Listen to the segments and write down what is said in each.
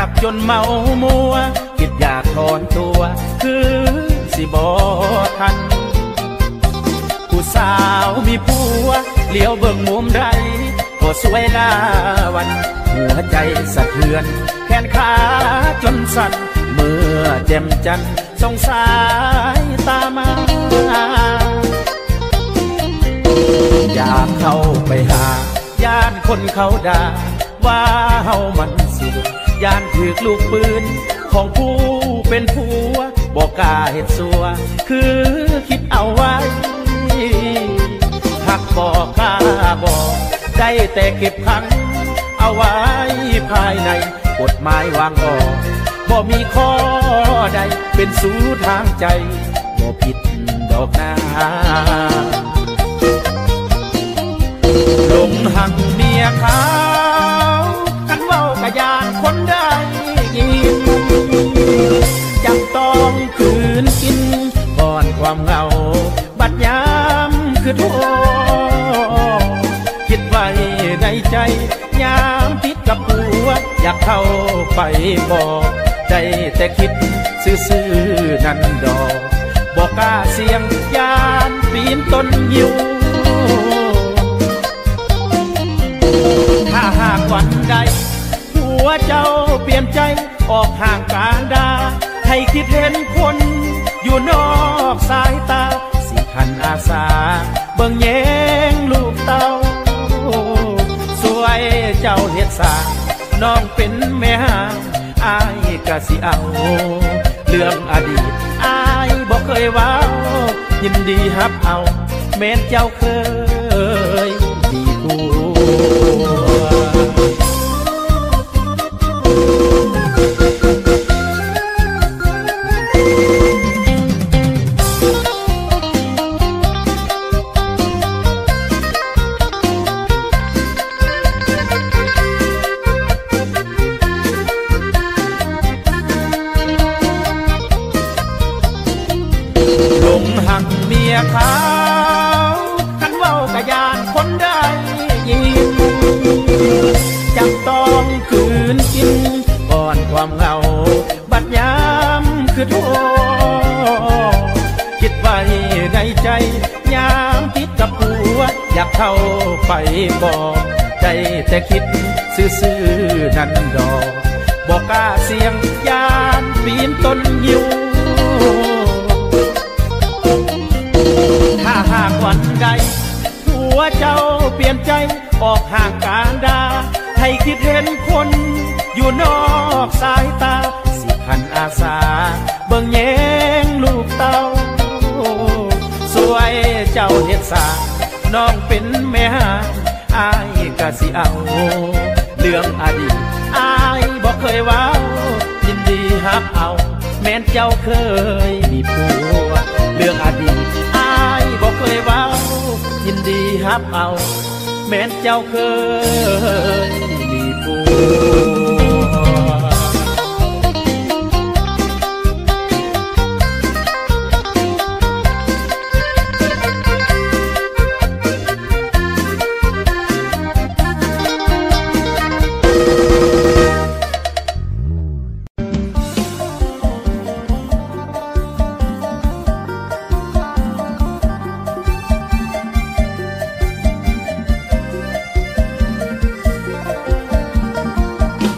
หักจนเมามัวคิดอยากถอนตัวคือสิบ่ทันผู้สาวมีผัวเลี้ยวเบิ่งมุมใดก็สวยลาวันหัวใจสะเทือนแขนขาจนสั่นเมื่อแจ่มจันทร์ส่องสายตามาอยากเข้าไปหาย่านคนเขาด่าว่าเฮามันสุดย่านถือลูกปืนของผู้เป็นผัวบอกกล้าเห็นสัวคือคิดเอาไว้หักบอกกล้าบอกได้แต่เก็บขังเอาไว้ภายในกฎหมายวางออกบ่มีข้อใดเป็นสู้ทางใจบ่ผิดดอกนาลงหักเมียเขากันเว้ากะยานคนได้ยินจำต้องคืนกินก่อนความเหงาบัดยามคือโทคิดไว้ในใจยามติดกับผัวอยากเข้าไปบอกได้แต่คิดซื่อๆนั่นดอกบอกกล้าเสียงยานปีนต้นยิวถ้าหากวันใดหัวเจ้าเปลี่ยนใจออกห่างการดาให้คิดเห็นคนอยู่นอกสายตาสิพันอาสาเบิ่งแยงลูกเต้าสวยเจ้าเฮ็ดสาน้องเป็นแม่ห้างอายกะสิเอาเรื่องอดีตอายบ่เคยว้าวยินดีฮับเอาแม้นเจ้าเคยมีผัวเขากันเว้ากะยานคนได้ยินจำต้องคืนกินก่อนความเหงาบัดยามคือโทคิดไว้ในใจยามติดกับผัวอยากเข้าไปบอกใจแต่คิดซื่อๆนั่นดอกบอกกล้าเสียงยานปีนต้นยิวถ้าหากวันใดหัวเจ้าเปลี่ยนใจออกห่างการดาให้คิดเห็นคนอยู่นอกสายตาสิพันอาสาเบิ่งแยงลูกเต้าสวยเจ้าเฮ็ดสาน้องเป็นแม่ห้างอายกะสิเอาเรื่องอดีตอายบ่เคยว้าวยินดีฮับเอาแม้นเจ้าเคยมีผัวเรื่องอดีตบ่เคยว้าวยินดีฮับเอาแม้นเจ้าเคยมีผัวเ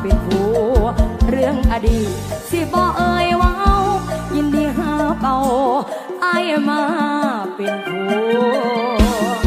เป็นผัวเรื่องอดีตสิบ่เอ่ยว้าวยินดีหาเป่าอายมาเป็นผัว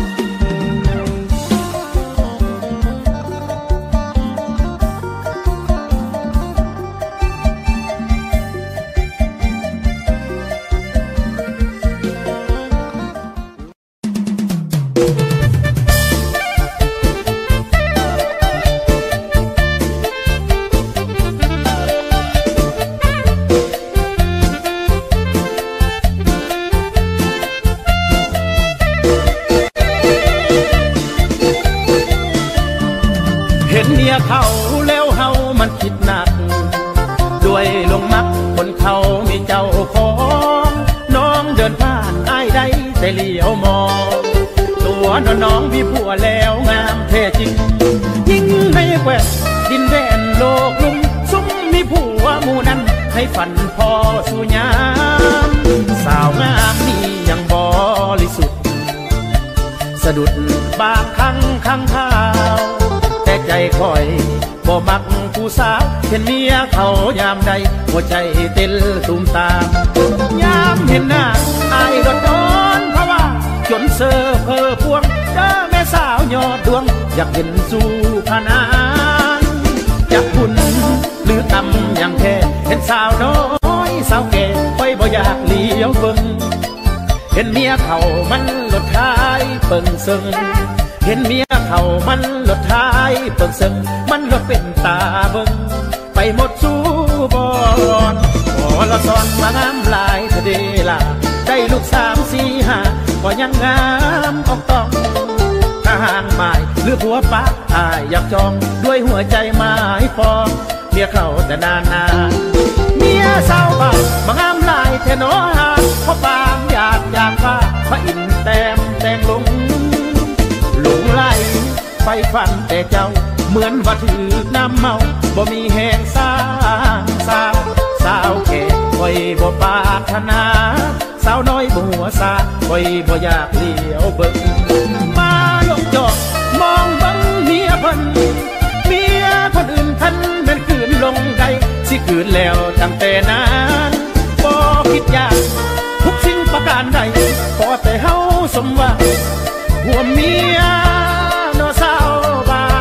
เขาแล้วเฮามันคิดหนักด้วยลงมักคนเขามีเจ้าของน้องเดินผ่านอ้ายได้แต่เลี้ยวมองตัวน้องมีผัวแล้วงามแท้จริงยิ่งในแควดินแดนโลกลุ่มซุ้มมีผัวหมู่นั้นให้ฝันพอสู่ยามสาวงามนี่ยังบริสุทธิ์สะดุดบางครั้งข้างข่าวแต่ใจคอยบ่มักผู้สาวเห็นเมียเขายามใดหัวใจเต้นตูมตามยามเห็นหน้าอายร้อนเพราะว่าจนเซอเพอพวงเจอแม่สาวยอดดวงอยากเห็นสู่พนานอยากหุ่นหรือตำอย่างแท้เห็นสาวน้อยสาวแก่ไปบ่อยากเลี้ยวเบิ่งเห็นเมียเขามันหลดท้ายเปิ่งซึ่งเห็นเมียเขามันหลดท้ายเปิ่งซึ่งมันหลดเป็นตาเบิ่งไปหมดสู้บอนพอละซ้อนมางามลายทะเดล่ะได้ลูก3 4 5ก็ยังงามออกต้องทหารหมายหรือผัวปะอายอยากจองด้วยหัวใจหมายปองเมียเขาแต่นานเมียสาวบ้านมางามลายแทนอหาเพราะบางอยากฟ้าพระอินแต้มแต่งลงหลงไหลไปฝันแต่เจ้าเหมือนว่าถือน้ำเมาบ่มีแห่งสาวแก่คอยบ่ปรารถนาสาวน้อยบ่หัวซาคอยบ่อยากเลี้ยวเบิ่งมาลงจอดมองบังเมียเพิ่นเมียคนอื่นท่านเป็นคืนลงใดสิคืนแล้วตั้งแต่นั้นบ่คิดยากทุกสิ่งประการใดพอแต่เฮาสมหวังหัวเมียนอสาวบ้าน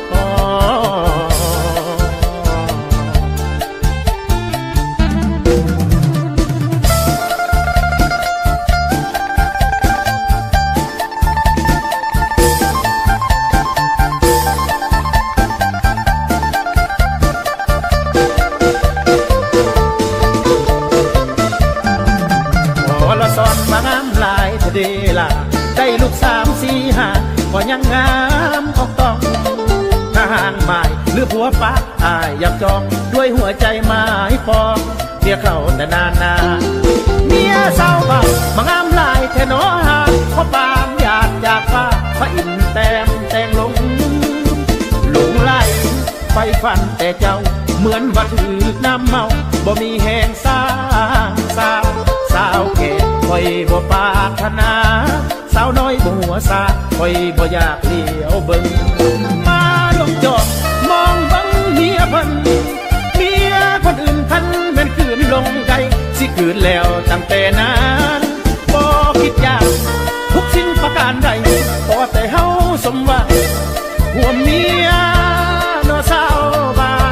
มางามลายทะเดล่ะได้ลูก3 4 5ก็ยังงามออกต้องทหารหมายหรือผัวปะอายอยากจองด้วยหัวใจหมายปองเมียเขาแต่นาเมียสาวบ้านมางามลายแทนอหาเพราะบางอยากฟ้าพระอินแต้มแต่งลงหลงไหลไปฝันแต่เจ้าเหมือนว่าถือน้ำเมาบ่มีแห่งสาวแก่คอยบ่ปรารถนาสาวน้อยบ่หัวซาคอยบ่อยากเลี้ยวเบิ่งมาลงจอดมองบังเมียเพิ่นเมียคนอื่นท่านแม่นคืนลงใจสิคืนแล้วตั้งแต่นั้นบ่คิดยากทุกสิ่งประการใดพอแต่เฮาสมหวังหัวเมียนอสาวบ้าน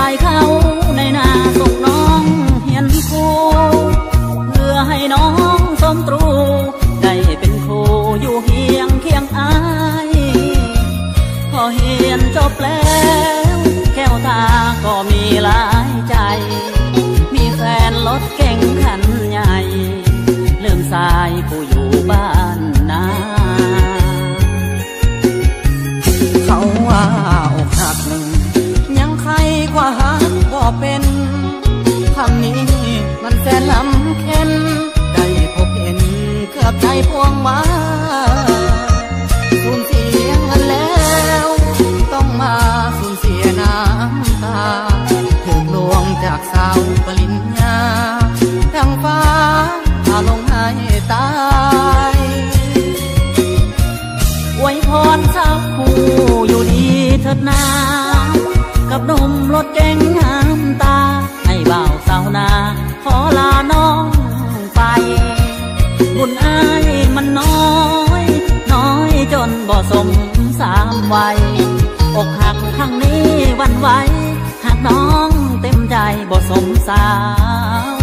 ายเขาในนาส่งน้องเฮียนครูเพื่อให้น้องสมตรูได้เป็นครูอยู่เคียงอายพอเฮียนจบแล้วแก้วตาก็มีหลายใจมีแฟนรถเก่งคันใหญ่ลืมสายผู้อยู่บ้านนาเขาว่าอกหักหนึ่งยังใครกว่าหักก็เป็นคำนี้มันแสนลำเค็นได้พบเห็นเกือบใจพวงมาสูญเสียเงินแล้วต้องมาสูญเสียน้ำตาถูกลวงจากสาวปริญญาดังฟ้าพาลงให้ตายอวยพรสาวผู้อยู่ดีเถิดนากับหนุ่มรถเก๋งงามตาให้บ่าวสาวนาขอลาน้องไปบุญอ้ายมันน้อยจนบ่สมสามวัยอกหักครั้งนี้วันไหวหากน้องเต็มใจบ่สมสาว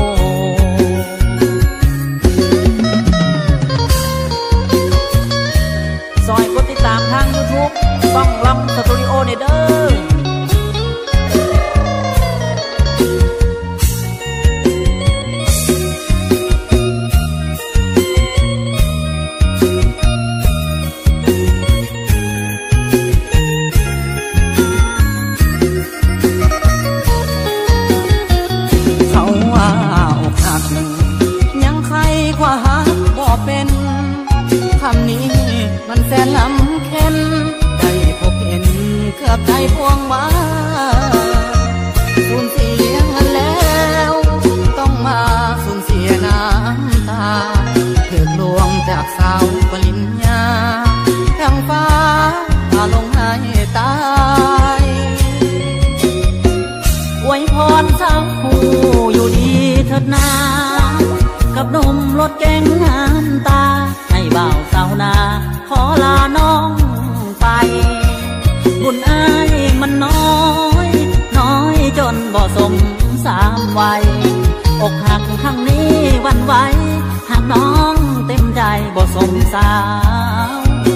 ซอยกดติดตามทาง YouTube ต้องลำสตูดิโอเนเด้อมันแสนลำเค็นได้พบเห็นเกือบใจพวงมาสูญเสียเงินแล้วต้องมาสูญเสียน้ำตาถูกลวงจากสาวปริญญาดังฟ้าพาลงให้ตายอวยพรสาวผู้อยู่ดีเถิดนากับหนุ่มรถเก๋งงามตาให้บ่าวสาวนาขอลาน้องไปบุญอ้ายมันน้อยจนบ่สมสามวัยอกหักครั้งนี้วันไหวหากน้องเต็มใจบ่สมสาว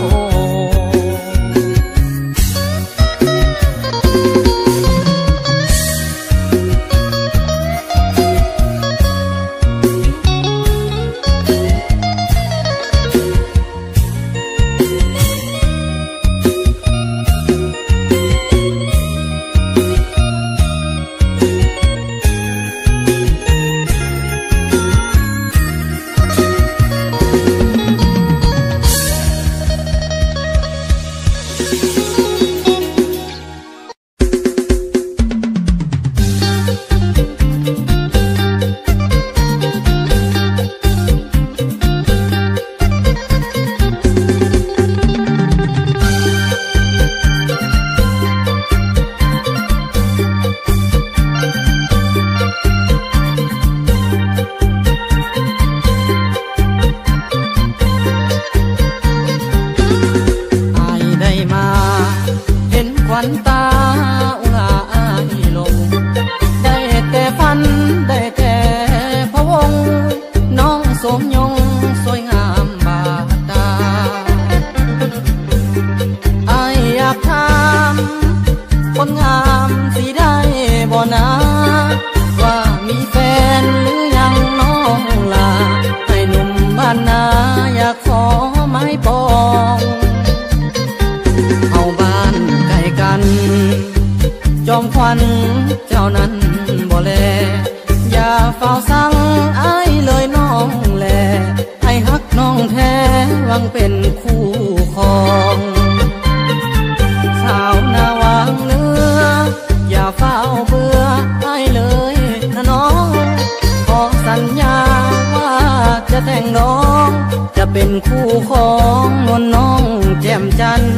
จอมควันเจ้านั้นบ่แลอย่าเฝ้าสั่งอ้ายเลยน้องแลให้ฮักน้องแท้หวังเป็นคู่ครองสาวนาวางเนื้ออย่าเฝ้าเบื่ออ้ายเลยนะน้องขอสัญญาว่าจะแต่งน้องจะเป็นคู่ของนวลน้องแจ่มจันทร์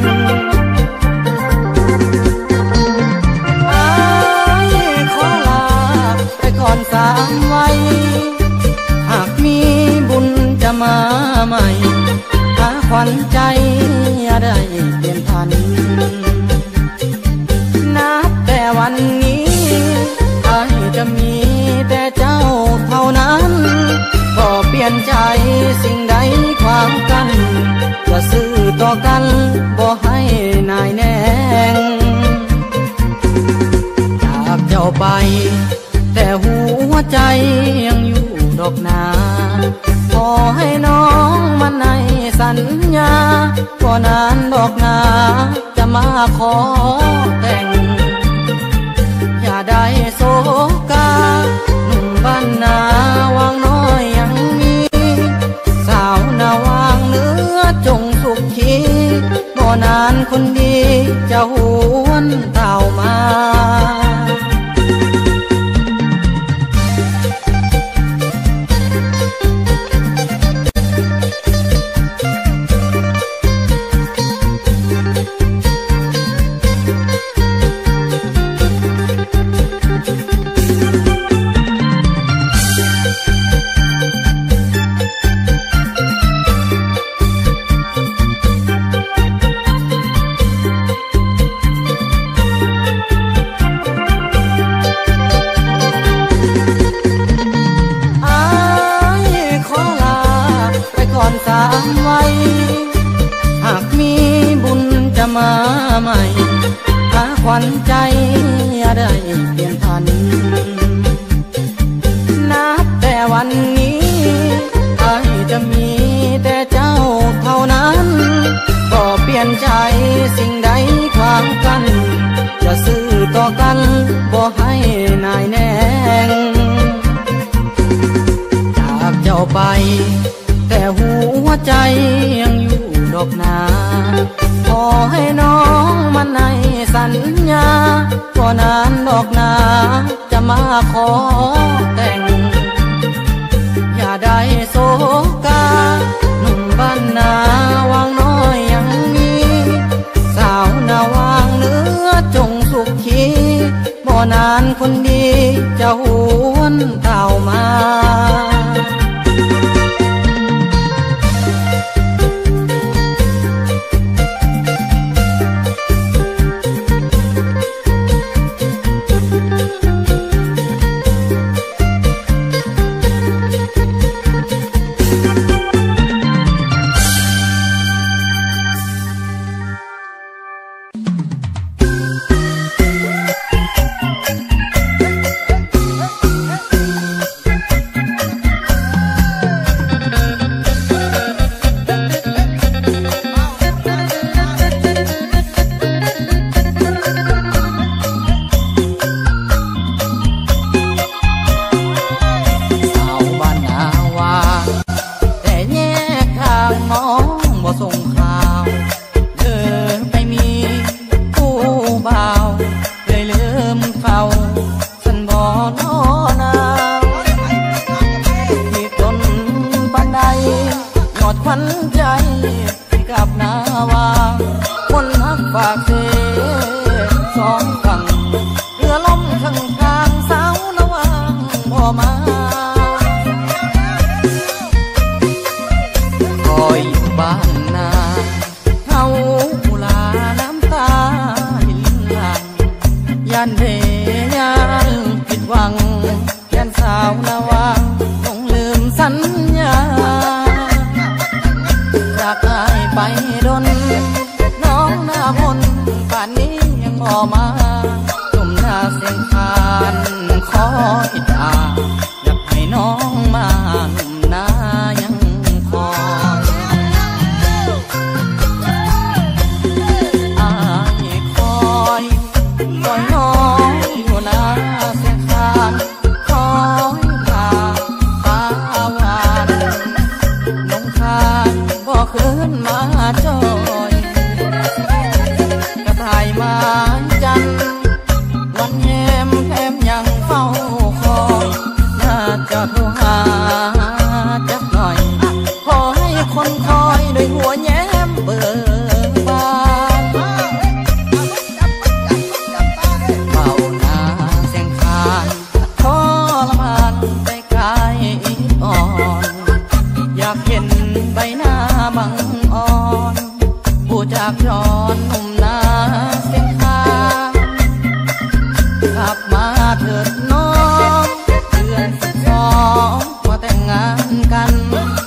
ก่อน3 วัยหากมีบุญจะมาใหม่หาขวัญใจอย่าได้เปลี่ยนพันนับแต่วันนี้ใจสิ่งใดขวางกันจะซื่อต่อกันบ่ให้นายแนงจากเจ้าไปแต่หัวใจยังอยู่ดอกนาขอให้น้องมันในสัญญาก็นานดอกนาจะมาขอแต่งอย่าได้โศกาหนุ่มบ้านนาวางน้อยยังมีสาวนาวางเนื้อจงสุขีบ่นานคนดีจะหวนเต่ามาหากมีบุญจะมาใหม่หาขวัญใจอย่าได้เปลี่ยนพันนับแต่วันนี้ไอ้จะมีแต่เจ้าเท่านั้นก็เปลี่ยนใจสิ่งใดขวางกันจะซื่อต่อกันบ่ให้นายแนงจากเจ้าไปแต่หัวใจยังอยู่ดอกนาขอให้น้องมันในสัญญาก็นานดอกนาจะมาขอแต่งอย่าได้โศกาหนุ่มบ้านนาวางน้อยยังมีสาวนาวางเนื้อจงสุขีบ่นานคนดีจะหวนเต่ามาจากย้อนหนุ่มนาเสียงคากลับมาเถิดน้องเดือน12มาแต่งงานกัน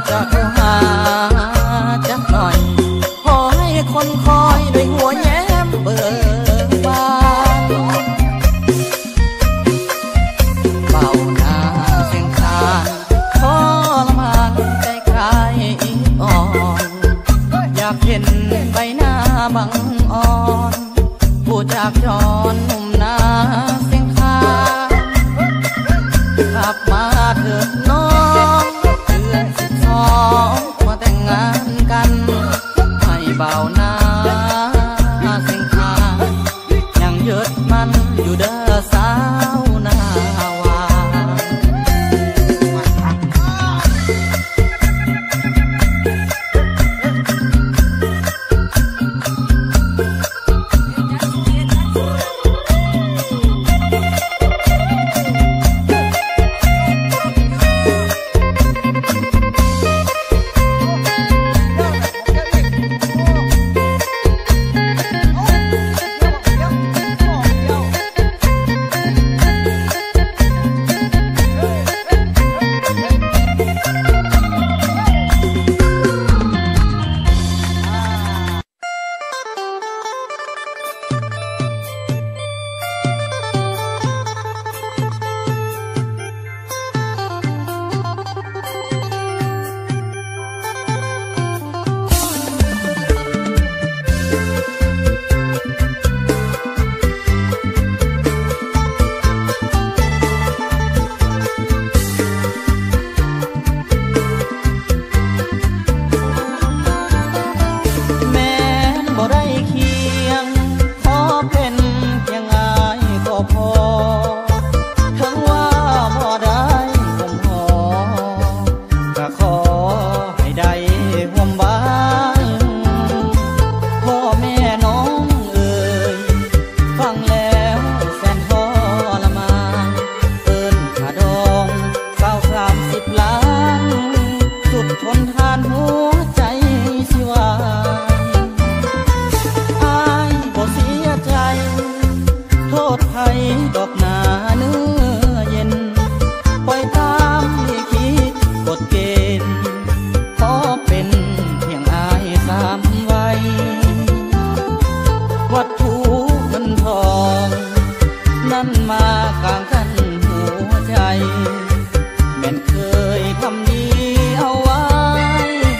จะโทรหาจักหน่อยขอให้คนคอยด้วยหัวแย้มเบิกบานเบาหน้าเสียงคานทรมานใจคลายอีอ่อนอยากเห็นใบหน้าบังอ่อนผู้จากจรหนุ่มนาเสียงคานกลับมาเถิดน้องเดือน12มาแต่งงานกันให้เบาหน้าเสียงคานยังยึดมันอยู่เด้อสาวหน้าวานดอกนาเนื้อเย็นปล่อยตามลิขิตกฎเกณฑ์ขอเป็นเพียงอายสามวัยวัตถุเงินทองนั่นมากลางกันหัวใจแม่นเคยทำดีเอาไว้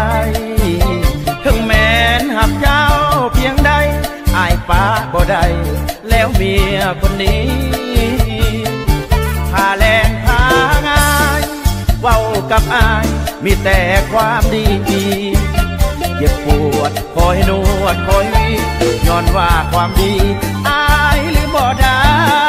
ถึงแม้นหักเจ้าเพียงใดอายป้าบ่ได้แล้วเมียคนนี้พาแรงพางายเว้ากับอายมีแต่ความดีเจ็บปวดคอยนวดคอยวีย้อนว่าความดีอายหรือบ่ได้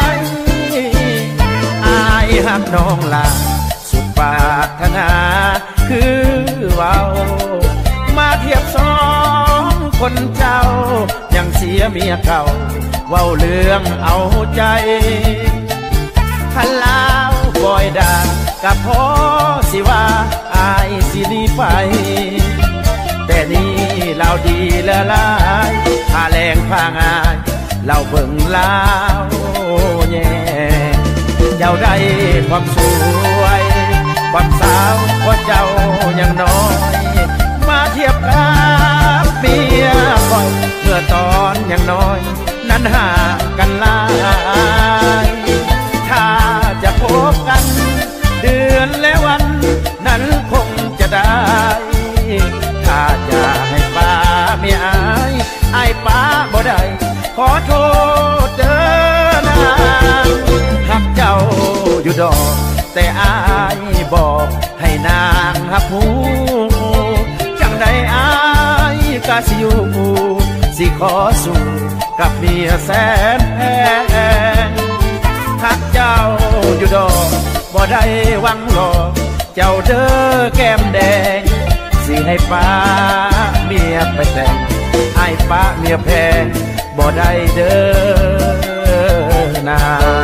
อายหักน้องลาสุดปรารถนาคือเว้ามาเทียบสองคนเจ้ายังเสียเมียเก่าเว้าเรื่องเอาใจคันลาวบ่อยด่ากับพ่อสิว่าอายสิหนีไปแต่นี่เราดีละลายพาแรงพางายเราเบิ่งลาวแย่เจ้าได้ความสวยความสาวก็เจ้ายังน้อยมาเทียบกับเมียคอยเมื่อตอนยังน้อยนั้นห่างกันหลายถ้าจะพบกันเดือนและวันนั้นคงจะได้ถ้าจะให้ป้าไม่อายป้าบ่ได้ขอโทษเด้อนางหักเจ้าอยู่ดอกแต่อายบอกให้นางหักหูจังใดอายก็สิอยู่สิขอสู้กับเมียแสนแพงหักเจ้าอยู่ดอกบ่ได้หวังหลอกเจ้าเด้อแก้มแดงสิให้ป้าเมียไปแต่งให้ป้าเมียแพงบ่ได้เด้อนา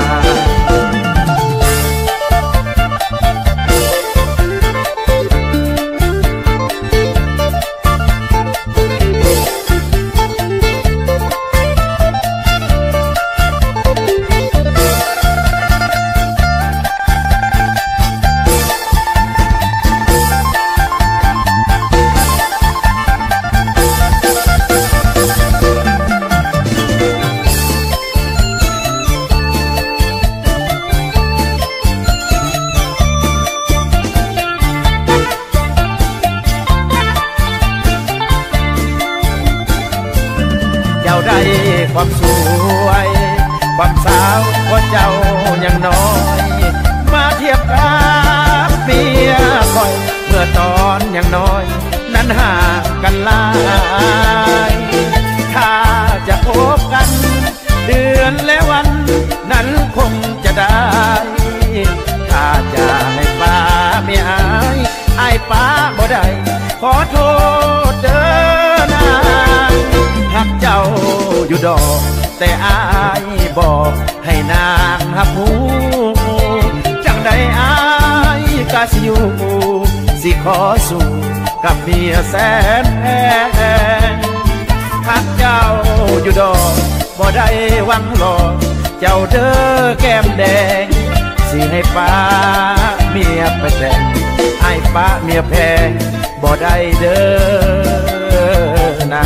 ได้ความสวยความสาวก็เจ้ายังน้อยมาเทียบกับเมียคอยเมื่อตอนยังน้อยนั้นห่างกันหลายถ้าจะพบกันเดือนและวันนั้นคงจะได้ถ้าจะให้ป้าไม่อายป้าบ่ได้ขอโทษเด้อนางหักเจ้าอยู่ดอกแต่อายบอกให้นางหักหูจังใดอายก็สิอยู่สิขอสู้กับเมียแสนแพงหักเจ้าอยู่ดอกบ่ได้หวังหลอกเจ้าเด้อแก้มแดงสิให้ป้าเมียไปแต่งให้ป้าเมียแพงบ่ได้เด้อนา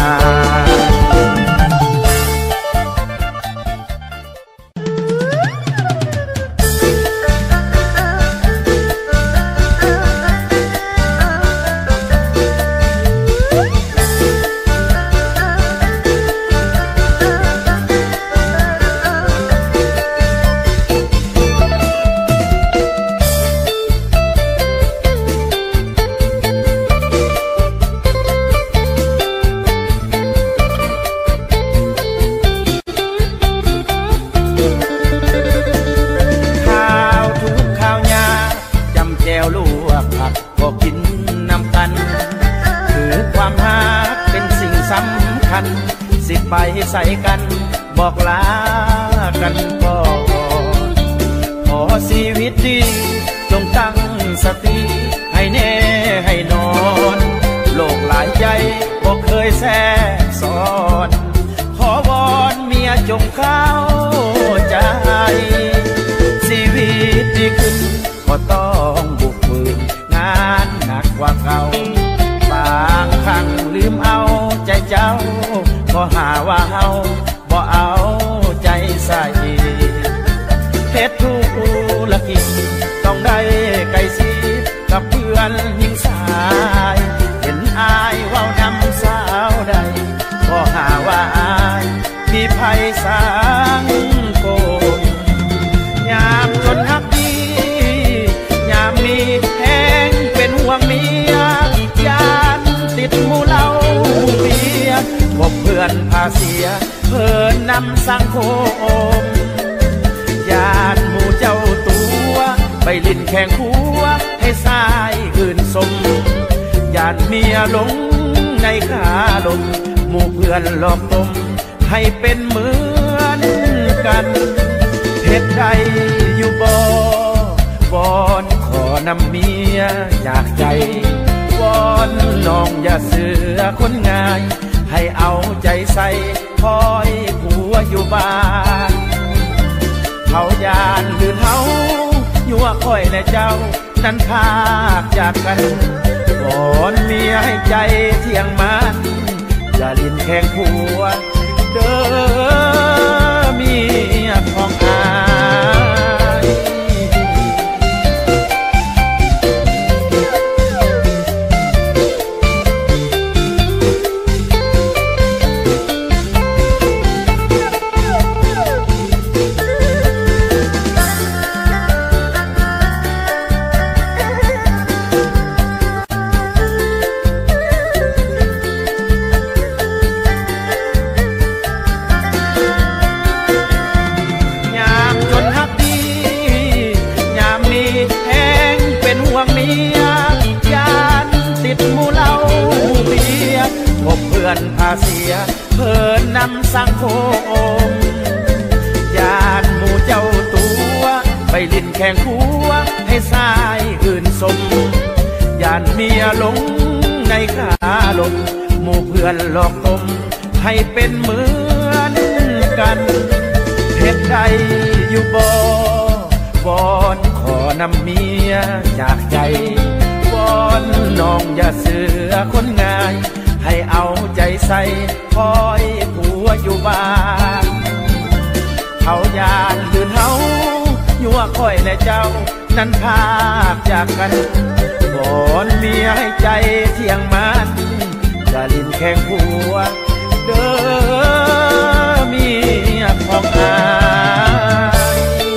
คัญสิไปใส่กันบอกลากันก่อนขอชีวิตดีจงตั้งสติให้แน่ให้นอนโลกหลายใจบ่เคยแท้สอนขอวอนเมียจงเข้าใจชีวิตดีขึ้นก็ต้องบุกฝืนงานหนักกว่าเก่าบางครั้งลืมเอาใจเจ้าก็หาว่าเฮาบ่เอาใจใส่เพชรธุรกิจต้องได้ไก่สีกับเพื่อนหญิงสายเห็นอายาเสียเพิ่นนำสังคมญาติหมู่เจ้าตัวไปลิ้นแข่งขัวให้สายอื่นสมญาติเมียหลงในขาลมหมู่เพื่อนหลอกต้มให้เป็นเหมือนกันเหตุใดอยู่บ่วอนขอนำเมียจากใจวอนน้องอย่าเสือคนง่ายให้เอาใจใส่คอยผัวอยู่บ้านเขายานหรือเขายั่วคอยและเจ้านั้นพากจากกันวอนเมียให้ใจเที่ยงมันอย่าลิ้นแข่งผัวเด้อเมียของอายพาเสียเพิ่นนำสังคมญาติหมู่เจ้าตัวไปลิ้นแข่งขัวให้สายอื่นสมญาติเมียหลงในขาลมหมู่เพื่อนหลอกต้มให้เป็นเหมือนกันเหตุใดอยู่บ่วอนขอนำเมียจากใจวอนน้องอย่าเสือคนง่ายให้เอาใจใส่คอยผัวอยู่บ้านเขายานหรือเขายั่วคอยและเจ้านั้นพากจากกันวอนเมียให้ใจเที่ยงมันอย่าลิ้นแข่งผัวเด้อเมียของอาย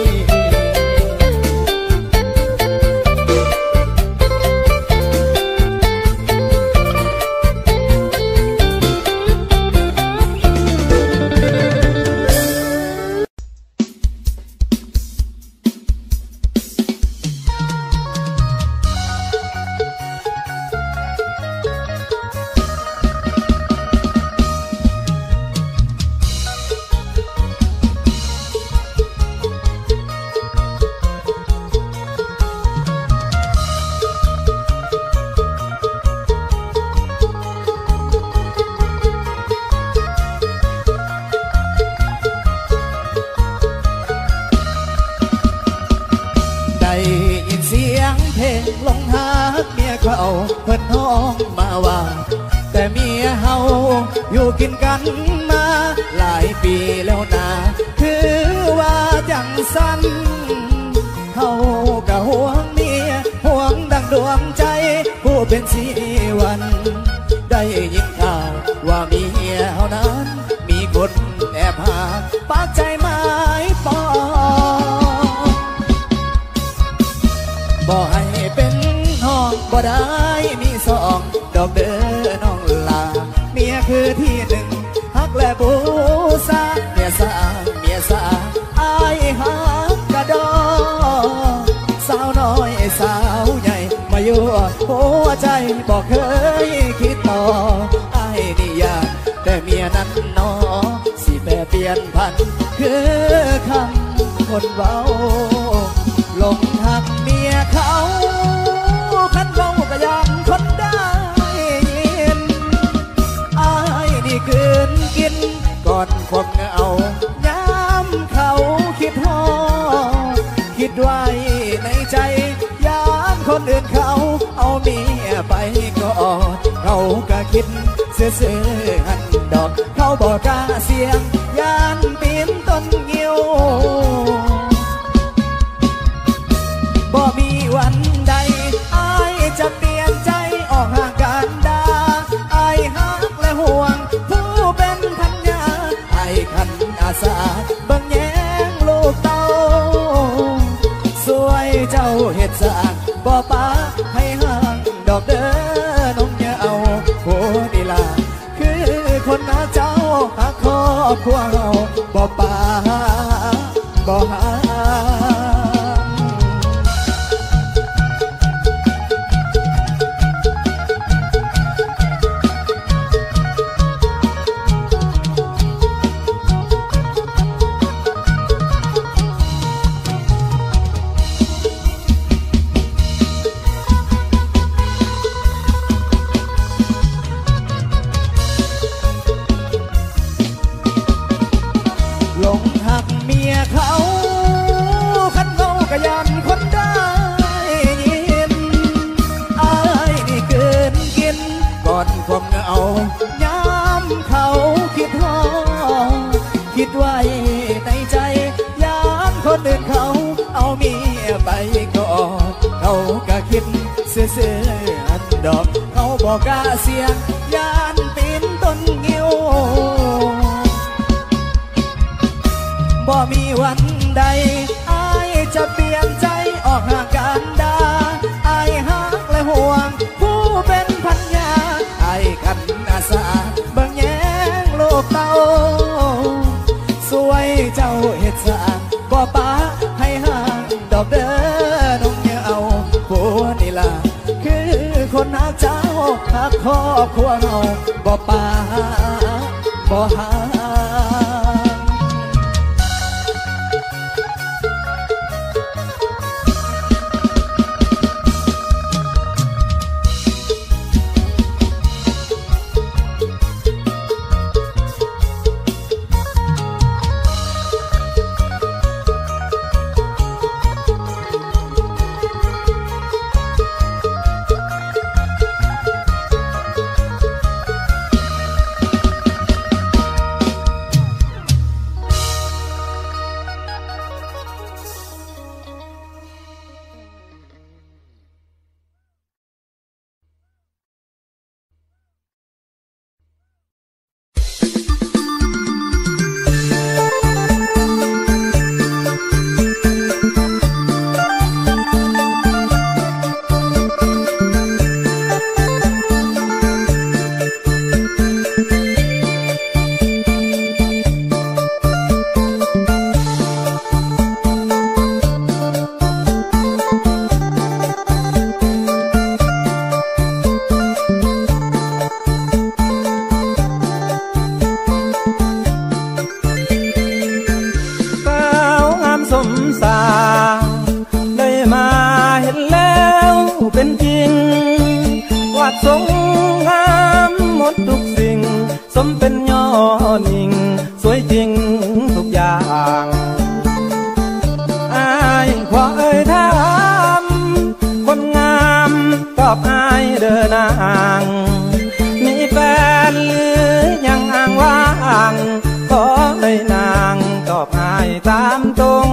ลงหาเมียเขาเพิ่นห้องมาว่าแต่เมียเฮาอยู่กินกันมาหลายปีแล้วนะคือว่าจังสันเฮากะห่วงเมียห่วงดังดวงใจผู้เป็นสีวันได้ยินข่าวว่าเมียเฮานั้นมีคนแอบหาปากใจหมายปองบ่ให้เป็นห้องบ่ได้มีสองดอกเด้อน้องลาเมียคือที่หนึ่งฮักและบูชาเมียสาอายฮักกระดอสาวน้อยสาวใหญ่มาอยู่หัวใจบอกเคยคิดต่ออายนี่อยากแต่เมียนั้นนอสิแปรเปลี่ยนพันคือคำคนเว้าลงหักเมียเขาคันเว้าก็ยังคนได้ยินอายนี่คืนกินก่อนความเหงาย้ำเขาคิดฮอคิดไว้ในใจย้ำคนอื่นเขาเอาเมียไปก่อนเขาก็คิดซื่อๆหันดอกเขาบอกกล้าเสียงยานปีนต้นเงี้ยวบ่มีวันใดอ้ายจะเปลี่ยนใจออกห่างกันดาอ้ายฮักและห่วงผู้เป็นพันยาอ้ายขันอาสาบังแยงลูกเต้าสวยเจ้าเฮ็ดสร้างบ่ปาให้ห่างดอกเด้อน้องอย่าเอาโหนี่ล่ะคือคนหน้าเจ้าฮักครัวเฮาบ่ป่าบ่หาหลงหักเมียเขาคันเขาก็ยันคนได้ยินอายนี่เกินกินก่อนความเหงายามเขาคิดฮอคิดไว้ในใจยามคนอื่นเขาเอาเมียไปก่อนเขาก็คิดเสื่อดอกเขาบอกกล้าเสียงยานปีนต้นงิ้วบ่มีวันใดอายจะเปลี่ยนใจออกห่างกันดาอายฮักและห่วงผู้เป็นพันยาอายกันอาสาเบิ่งแยงโลกเต้าสวยเจ้าเฮ็ดสร้างบ่ป้าให้ห่างดอกเด้อน้องอย่าเอาผัวนี่ล่ะคือคนฮักเจ้าฮักครอบครัวเฮาบ่ป้าบ่หาสงงามหมดทุกสิ่งสมเป็นยอดนิ่งสวยจริงทุกอย่างอายขอถามคนงามตอบอายเดินนางมีแฟนหรือยังอ้างว่างขอให้นางตอบอายตามตรง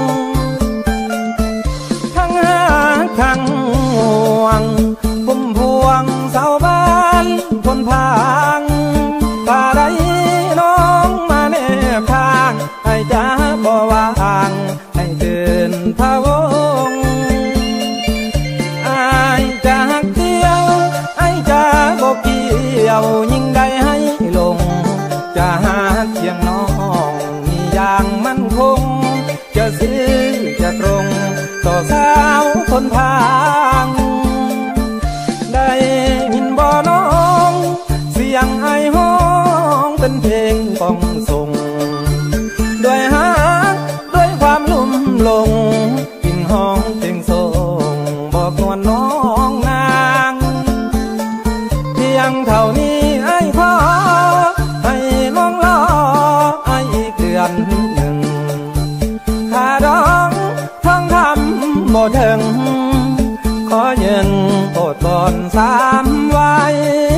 ทั้งหาทั้งห่วงพุ่มพวงเสาบ้านคนพางถ้าได้น้องมาแนบทางให้จ้าบ่วางให้เดินพะวงอายจะหักเดียวไอ้จะบ่เกี่ยวยิ่งได้ให้ลงจะหาเพียงน้องมีอย่างมั่นคงจะซื่อจะตรงต่อสาวคนพางได้ยินบ่น้องเสียงไอห้องเป็นเพลงป้องส่งด้วยฮักด้วยความลุ่มหลงกินห้องเพลงส่งบอกนวลน้องนางเพียงเท่านี้ไอ้ขอให้น้องรอไอ้อีกเดือนหนึ่งถ้าร้องท่องคำบ่ถึงขอยืนโอดบอน3 ไว้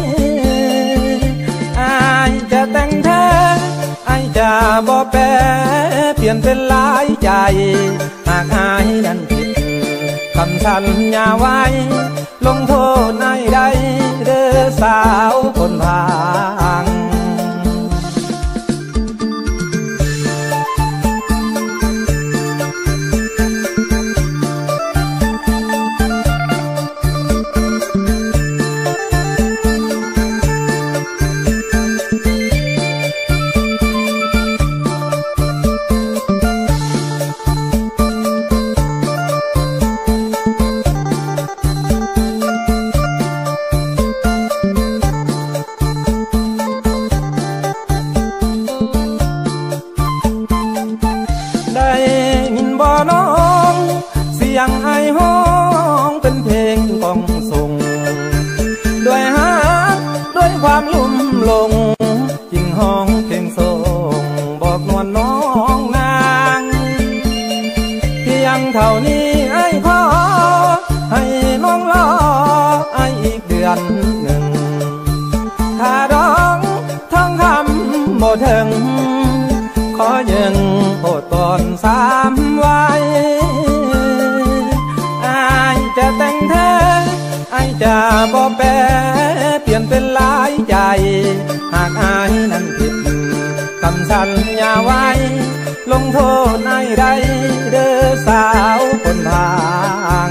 อายจะแต่งแท้อายจะบ่แปรเปลี่ยนเป็นหลายใจหากอายนั้นผิดคำสัญญาไว้ลงโทษนายใดเด้อสาวคนพางความลุ่มหลงยิ่งห้องเพลงส่งบอกนวลน้องนางเพียงเท่านี้ไอ้ขอให้น้องรอไอ้อีกเดือนหนึ่งถ้าร้องท่องคำบ่ถึงขอยังโอดก่อน3 วันอายจะแต่งแท้อายจะบ่แปรเปลี่ยนเป็นหลายใจหากอายนั้นผิดคำสัญญาไว้ลงโทษอายได้เด้อสาวคนบาง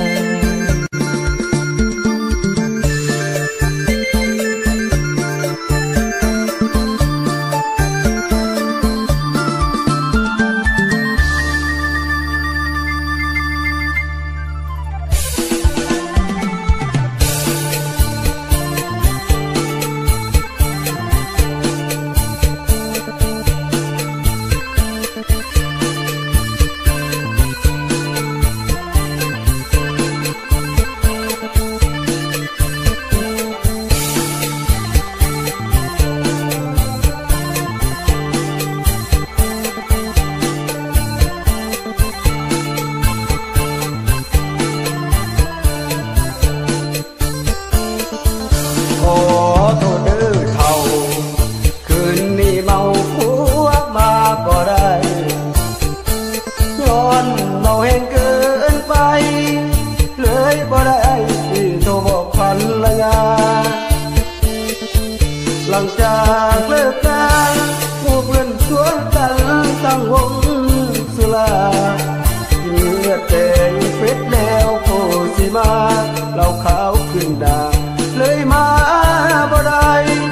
หลังจากเลิกกันพวกเพื่อนชวนกันตั้งวงสุราเลือดแดงเฟ็ดแล้วโคสิมาเหล้าขาวขึ้นดาเลยมาบ่ได้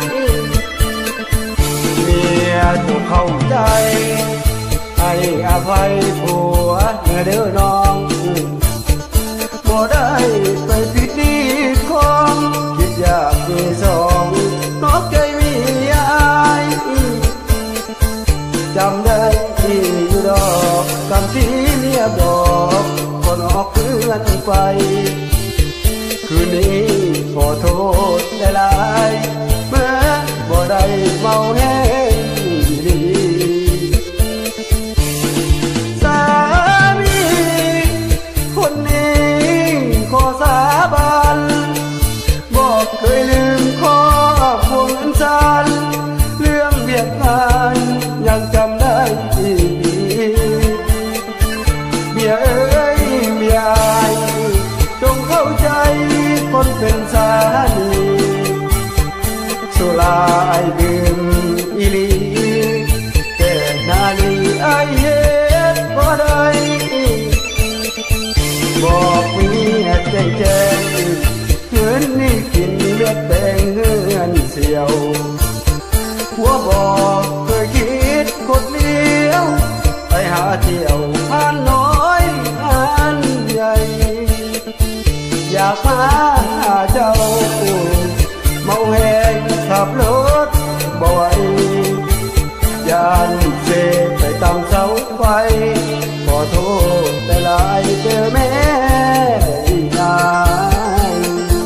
เมียถูกเข้าใจให้อภัยผัวเมื่อเด้อน้องบ่ได้ไปผิดดีของคิดอยากมีสองนอกใจมีอายจำได้ที่อยู่ดอกคำที่เมียบอกคนออกเพื่อนไปคืนนี้ขอโทษได้หลายเมื่อบ่ได้เมาแห้งดีสามีคนนี้ขอสาบานบอกเคยลืมข้อพวงจันเรื่องเบียดงานยังจำได้ดีเมียเอ้ยเมียจงเข้าใจคนเป็นสามีสุราไอดื่มอีลีแต่นาลีไอเฮ็ดบ่ได้บอกเมียแจ้งเงินนี่กินเลือดแดงเฮือนเสียวหัวบอกเคยคิดกดเลี้ยวไปหาเที่ยวผ่านน้อยผ่านใหญ่อยากพาเจ้าเมาแหงขับรถบ่ไหวยานเสไปตามเสาไฟขอโทษแต่หลายเจอแม่ยาย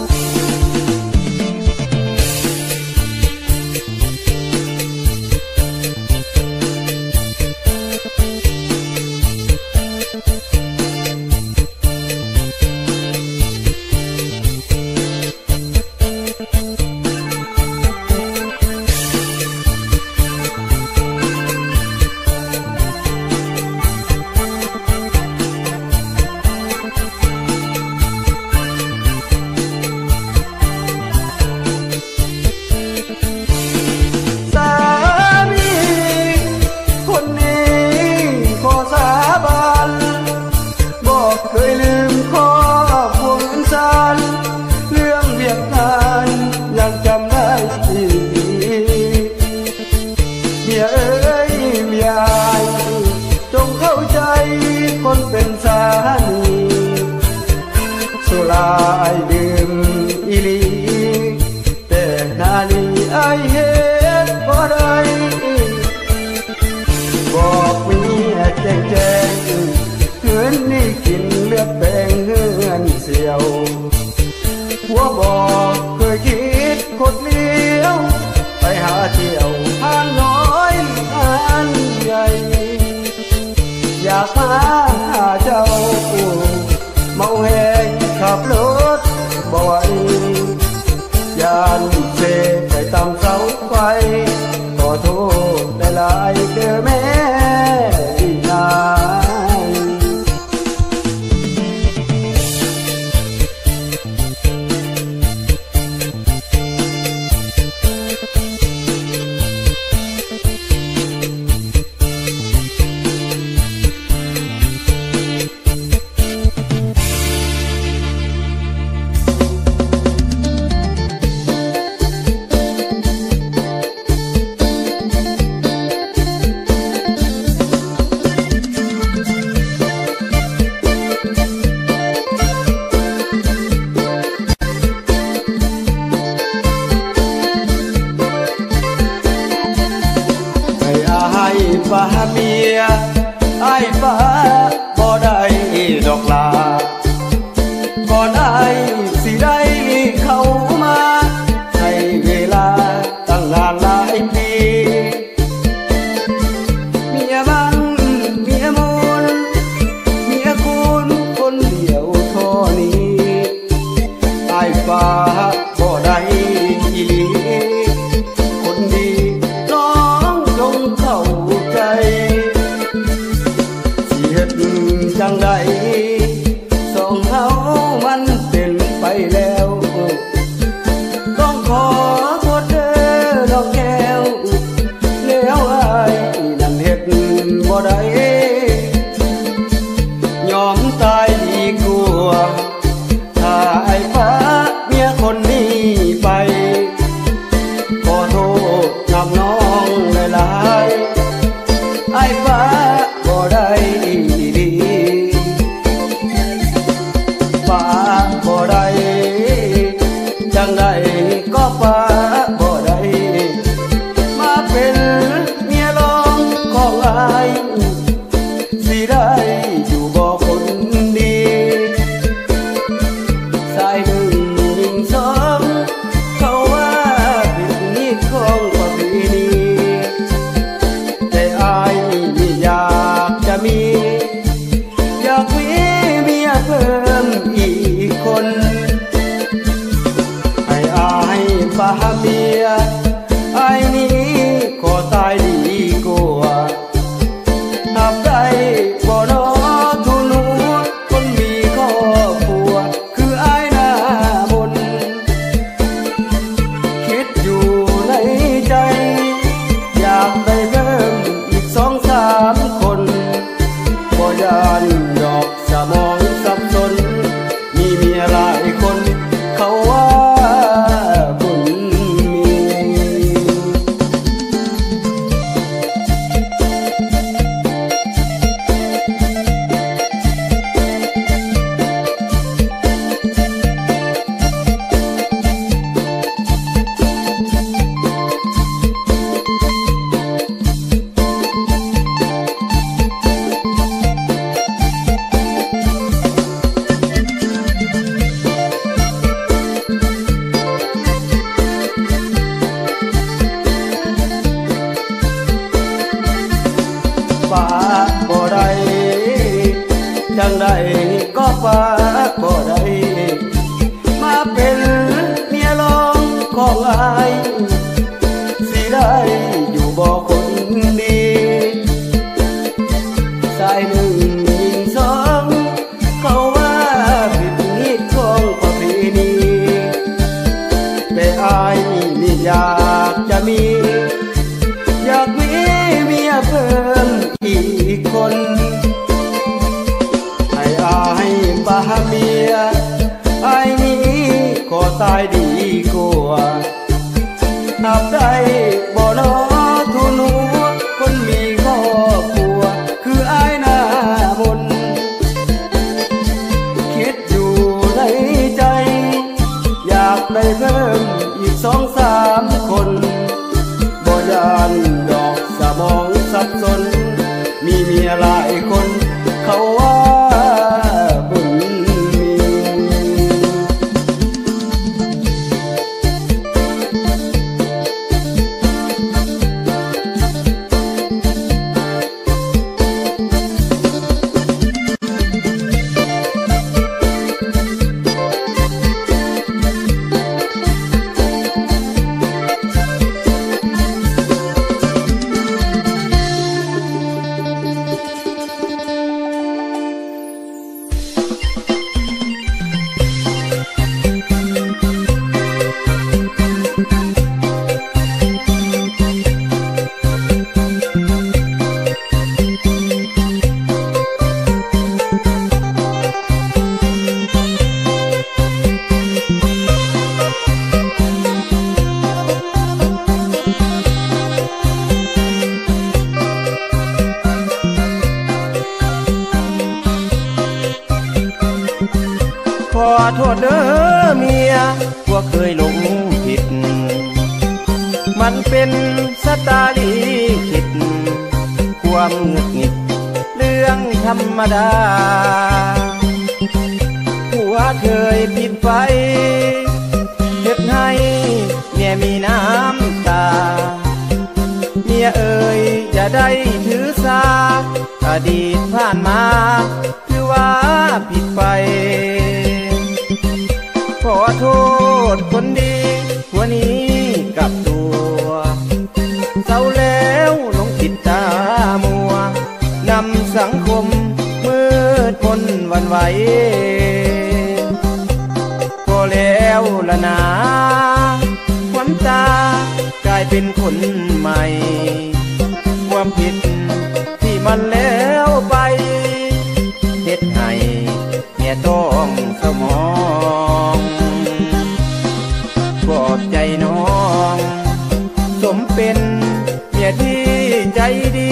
คนเป็นสามีสุราไอดื่มอีลีแต่นาลีไอเฮ็ดบ่ได้บอกเมียแจ้งคืนนี้กินเลือดแดงเฮือนเสียวหัวบอกเคยคิดกดเลี้ยหาเจ้าเมาแหงขับรถบ่ไหวยานเสไปตามเสาไฟขอโทษได้หลายเด้อแม่ดีนายฟ้าเมียไอ้ฟ้าบ่ได้ดอกลาก่อนไอ้สิได้เข้ามาใช้เวลาตั้งนานหลายปีเมียบังเมียมูลเมียคุณคนเดียวเท่านี้ไอ้ฟ้าบ่ได้อีหลีคนดีน้องจงเข้าจังใดสองเฮามันเป็นไปแล้วต้องขอโทษเด้อดอกแก้วแล้วอ้ายนั่นเฮ็ดบ่ได้ยอมตายดีกว่าถ้าไอ้ฟ้าเมียคนนี้ไปขอโทษนำน้องหลายๆไอ้ฟ้าบ่ได้ฟ้าบ่ได้จังใดก็ฟ้าบ่ได้มาเป็นเมียรองของอ้ายสิได้อยู่บ่คนดีสายหนึ่งยิงสองเขาว่าผิดนิดของประเพณีแต่อ้ายอยากจะมีอยากมีเมียเพิ่มอีกคนให้อายฟ้าเมียไอ้นี้ขอตายดีกว่าหับได้บ่นอทุนหัวคนมีครอบครัวคือไอ้หน้ามนคิดอยู่ในใจอยากได้เพิ่มอีก2-3 คนบ่ยานดอกสมองสับสนมีเมียหลายคนเขาว่าบุญมีฟ้าบ่ได้จังใดก็ฟ้าบ่ได้มาเป็นเมียรองของอ้ายสิได้อยู่บ่คนดีสายหนึ่งยิงสองเขาว่าผิดนิดของประเพณีแต่อ้ายนี่อยากจะมีอยากมีเมียเพิ่มอีกคนให้อายฟ้าเมียไอ้นี้ขอตายดีกว่านับได้บ่นอทุนหัวคนมีครอบครัวคือไอ้หน้ามนคิดอยู่ในใจอยากได้เพิ่มอีก2-3 คนบ่ยานดอกสมองสับสนมีเมียหลายคนเขาว่าบุญมีอโทษเด้อเมียว่าเคยหลงผิดมันเป็นสตาลีคิดความหงุดหงิดเรื่องธรรมดาผัวเคยผิดไปเจ็บให้เมียมีน้ำตาเมียเอ่ยอย่าได้ถือสาอดีตผ่านมาคือว่าผิดไปขอโทษคนดีหัวนี้กับตัวเศร้าแล้วหลงผิดตามัวนำสังคมมืดมนหวั่นไหวพอแล้วละนาขวัญตากลายเป็นคนใหม่ความผิดที่มันแล้วไปเฮ็ดให้เมียต้องเศร้ามองปลอบใจน้องสมเป็นเมียที่ใจดี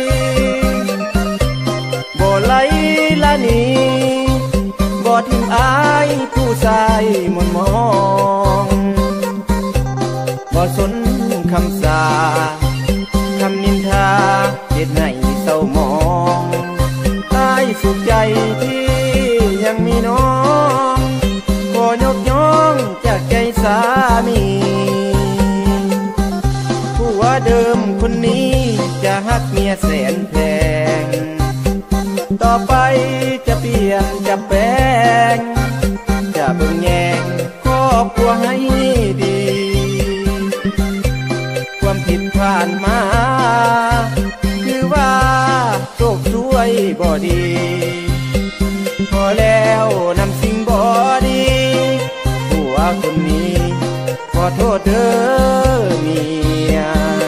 บ่ไหลละหนีบ่ทิ้งอายผู้ชายมนมองบ่สนคำสาคำนินทาเฮ็ดให้เศร้ามองอายสุขใจที่ยังมีน้องขอยกย่องจากใจสามีผู้ว่าเดิมคนนี้จะฮักเมียแสนแพงต่อไปจะเปลี่ยนจะแปลงจะเบิ่งแยงครอบครัวให้ดีความผิดผ่านมาคือว่าโชคช่วยบ่ดีพอแล้วนำสิ่งบ่ดีผัวคนนี้ขอโทษเด้อเมีย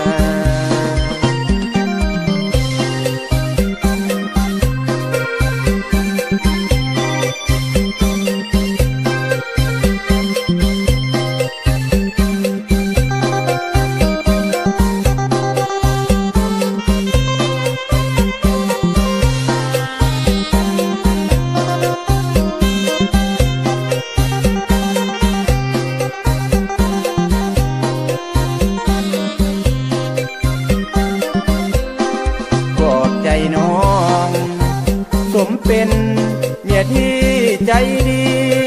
สมเป็นเมียที่ใจดี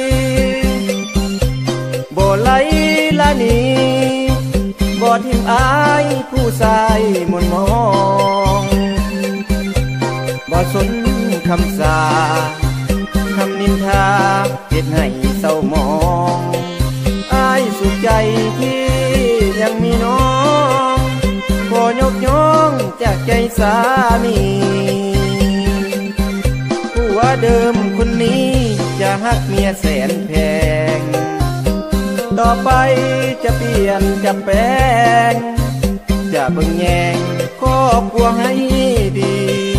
บ่ไหลละหนีบ่ทิ้งอายผู้ชายมนมองบ่สนคำสาคำนินทาเฮ็ดให้เศร้ามองอายสุขใจที่ยังมีน้องขอยกย่องจากใจสามีว่าเดิมคนนี้จะฮักเมียแสนแพงต่อไปจะเปลี่ยนจะแปลงจะเบิ่งแยงครอบครัวให้ดี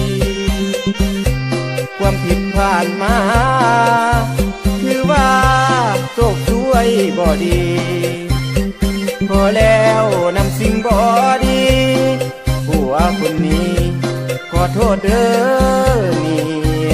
ความผิดผ่านมาคือว่าโชคช่วยบ่ดีพอแล้วนำสิ่งบ่ดีผัวคนนี้ขอโทษเด้อเมีย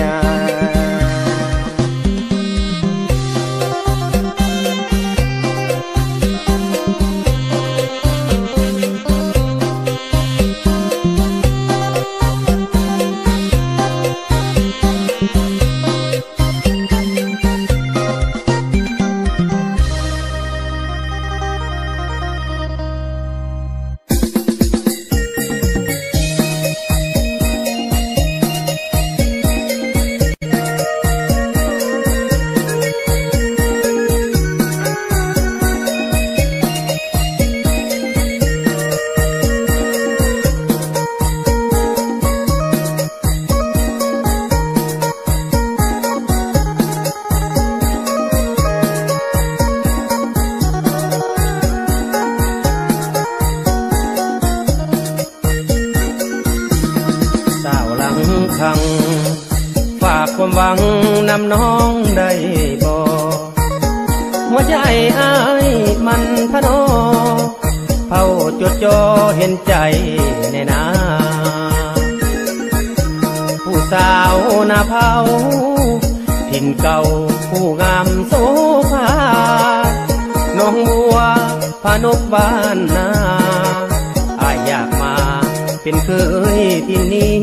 ฝากความหวังนำน้องได้บ่หัวใจอ้ายมันพะโนเผาจดจ่อเห็นใจในนาผู้สาวนาเผาถิ่นเก่าผู้งามโสภาน้องบัวพานกบ้านนาอายอยากมาเป็นเคยที่นี้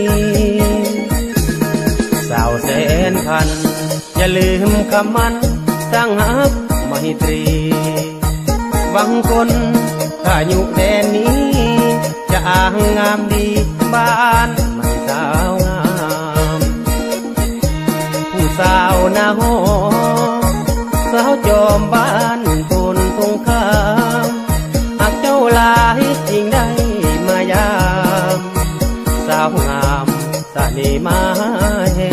สาวแสนพันอย่าลืมคำมันสร้างฮักไมตรีหวังคนถ้าอยู่แดนนี้จะอ้างงามดีบ้านไม่สาวงามผู้สาวหน้าหอมสาวจอมบ้านคนตรงข้ามหากเจ้าลายจริงได้มายามสาวงามสะนีมาแห่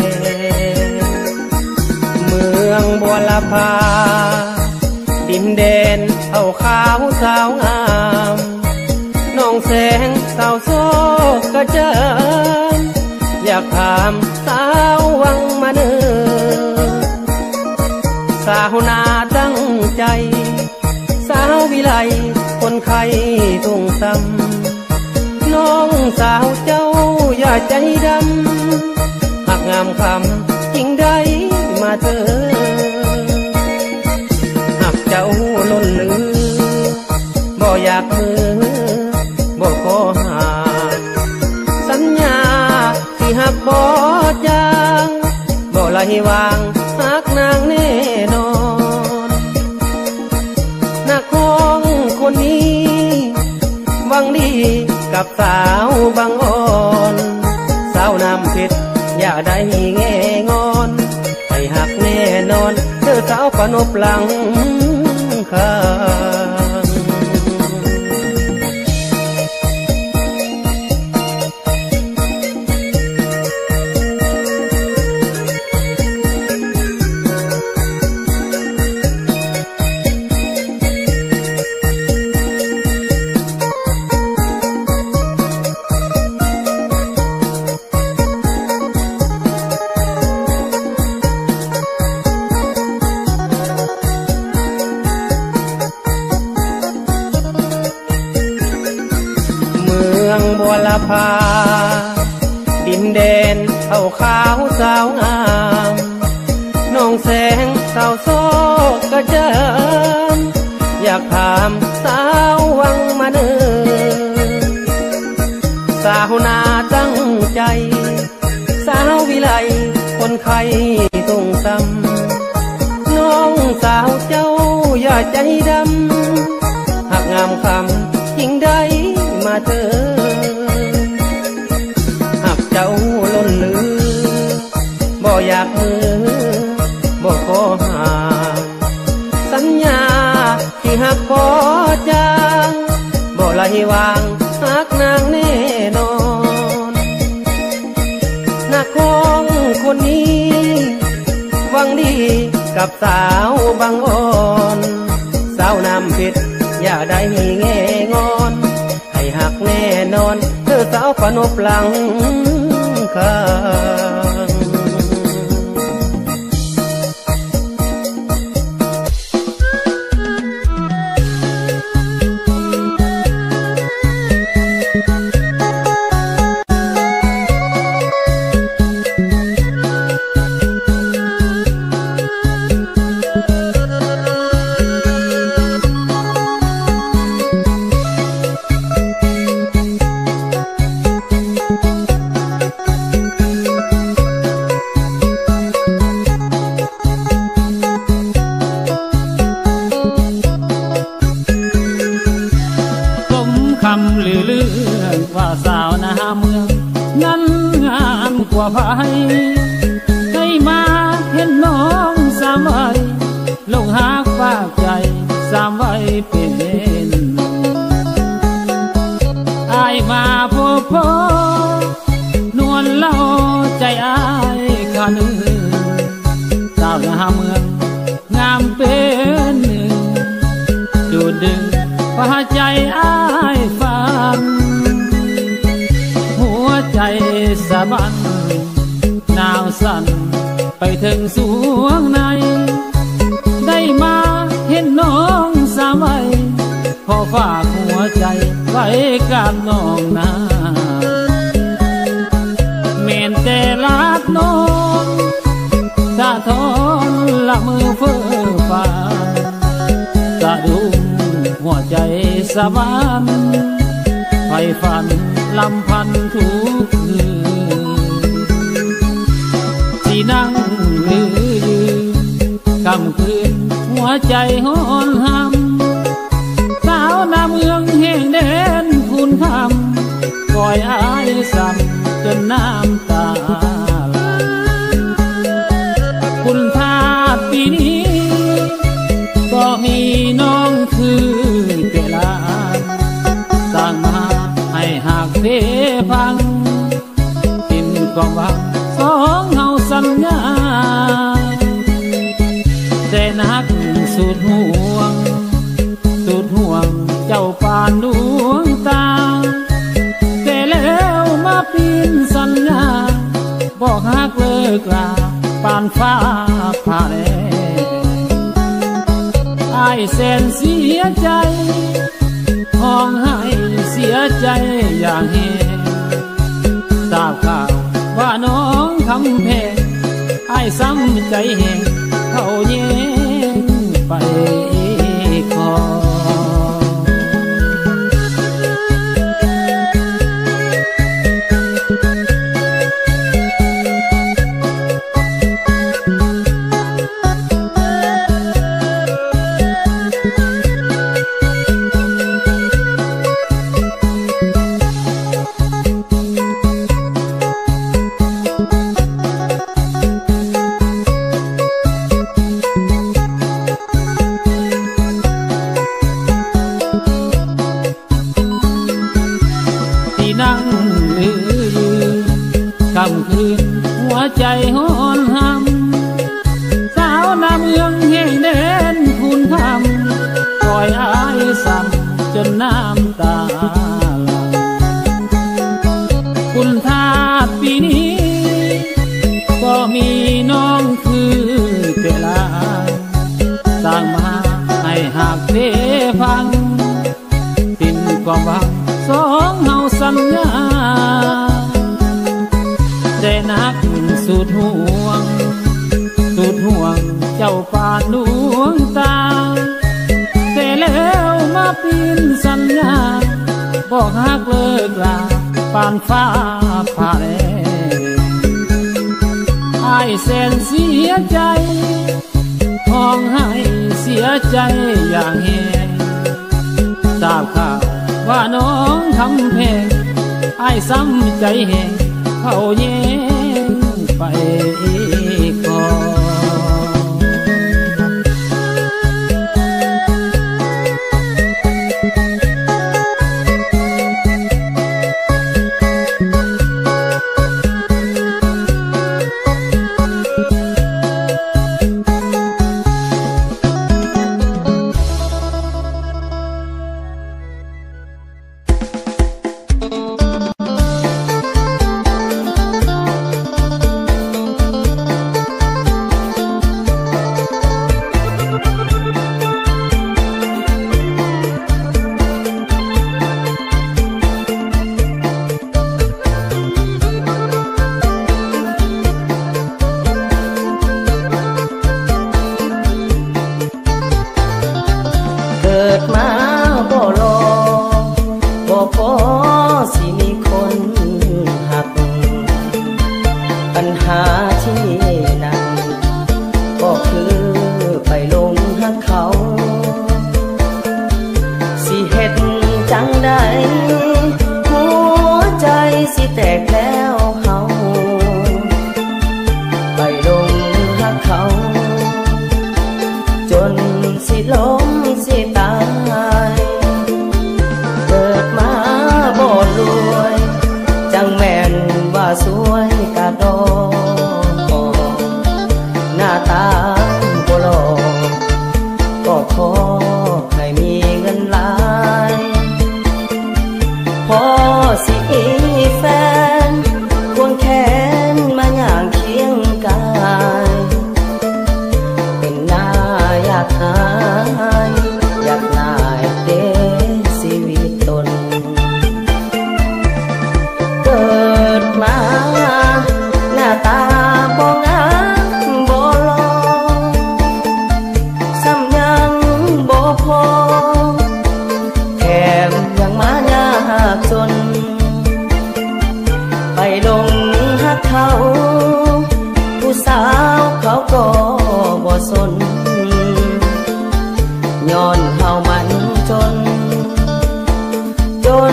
เมืองบัวละพาดินแดนเอาขาวสาวงามน้องแสงสาวโซกระเจิญอยากถามสาววังมาเนื้อสาวนาตั้งใจสาววิไลคนไข้ตรงซ้ำน้องสาวเจ้าอย่าใจดำหากงามคำจริงได้มาเธอหากเจ้าล้นเหลือบ่อยากมือบ่ขอหาสัญญาที่หักบ่จางบ่ไหลวางหักนางแน่นอนนักร้องคนนี้หวังดีกับสาวบางอ่อนสาวน้ำเพชรอย่าได้แง่งอนให้หักแน่นอนเธอสาวปนบหลังข้างบัวละพาดินแดนเอาขาวสาวงามน้องแสงสาวโซกระเจิญอยากถามสาววังมาเนื้อสาวนาตั้งใจสาววิไลคนไข้ตรงซ้ำน้องสาวเจ้าอย่าใจดำหากงามคำจริงได้มาเธอหากเจ้าล้นเหลือบ่อยากมือบ่ขอหาสัญญาที่หักบ่จางบ่ไหลวางหักนางแน่นอนนักร้องคนนี้หวังดีกับสาวบางอ่อนสาวน้ำเพชรอย่าได้แง่งอนให้หักแน่นอนเธอสาวปนบหลังข้างว่าสาวนาเมืองนั้นงามกว่าไผให้มาเห็นน้องสามวัยลงหากฝากใจสามวัยเป็นอายมาพบพ่อนวลเล่าใจอายข้านึงสาวนาเมืองงามเป็นหนึ่งดูดดึงพาใจอายฝันใจสะบันหนาวสั่นไปถึงสวงในได้มาเห็นน้องสามวัยพอฝากหัวใจไว้กับน้องนาเมนแต่ลาดน้องถ้าทอสวรรค์ไฟฝันลำพันทุกคืนที่นั่งลือกำคืนหัวใจห้อนหำสาวนาเมืองแห่งแดนคุณคำปล่อยอายซ้ำจนน้ำตาไหลคุณทาสปีนี้ก็มีน้องคือเกลาสั่งมาให้หากเทพังกินก็หวังสองเฮาสัญญาแต่นักสุดห่วงเจ้าปานดวงตาแต่แล้วมาปีนสัญญาบอกหักเลิกลาปานฟ้าผ่าแลอายแสนเสียใจห้องให้เสียใจอย่างเห็นทราบข่าวว่าน้องคำแพงอายซ้ำใจแห่งเขาแย่งไปขอคำคืนหัวใจห้อนหำสาวนาเมืองแห่งแดนคุณคำปล่อยอายซ้ำจนน้ำตาไหลคุณทาสปีนี้ก็มีน้องคือเกลาสั่งมาให้หากเทฟังปิ่นความหวังสองเฮาสัญญาแต่นักสุดห่วงเจ้าปานดวงตาแต่แล้วมาปีนสัญญาบอกหักเลิกลาปานฟ้าผ่าแลอายแสนเสียใจห้องให้เสียใจอย่างแหงทราบข่าวว่าน้องคำแพงอายซ้ำใจแหงเขาแย่งไปก่อนเกิดมาบ่รอบ่พอสิมีค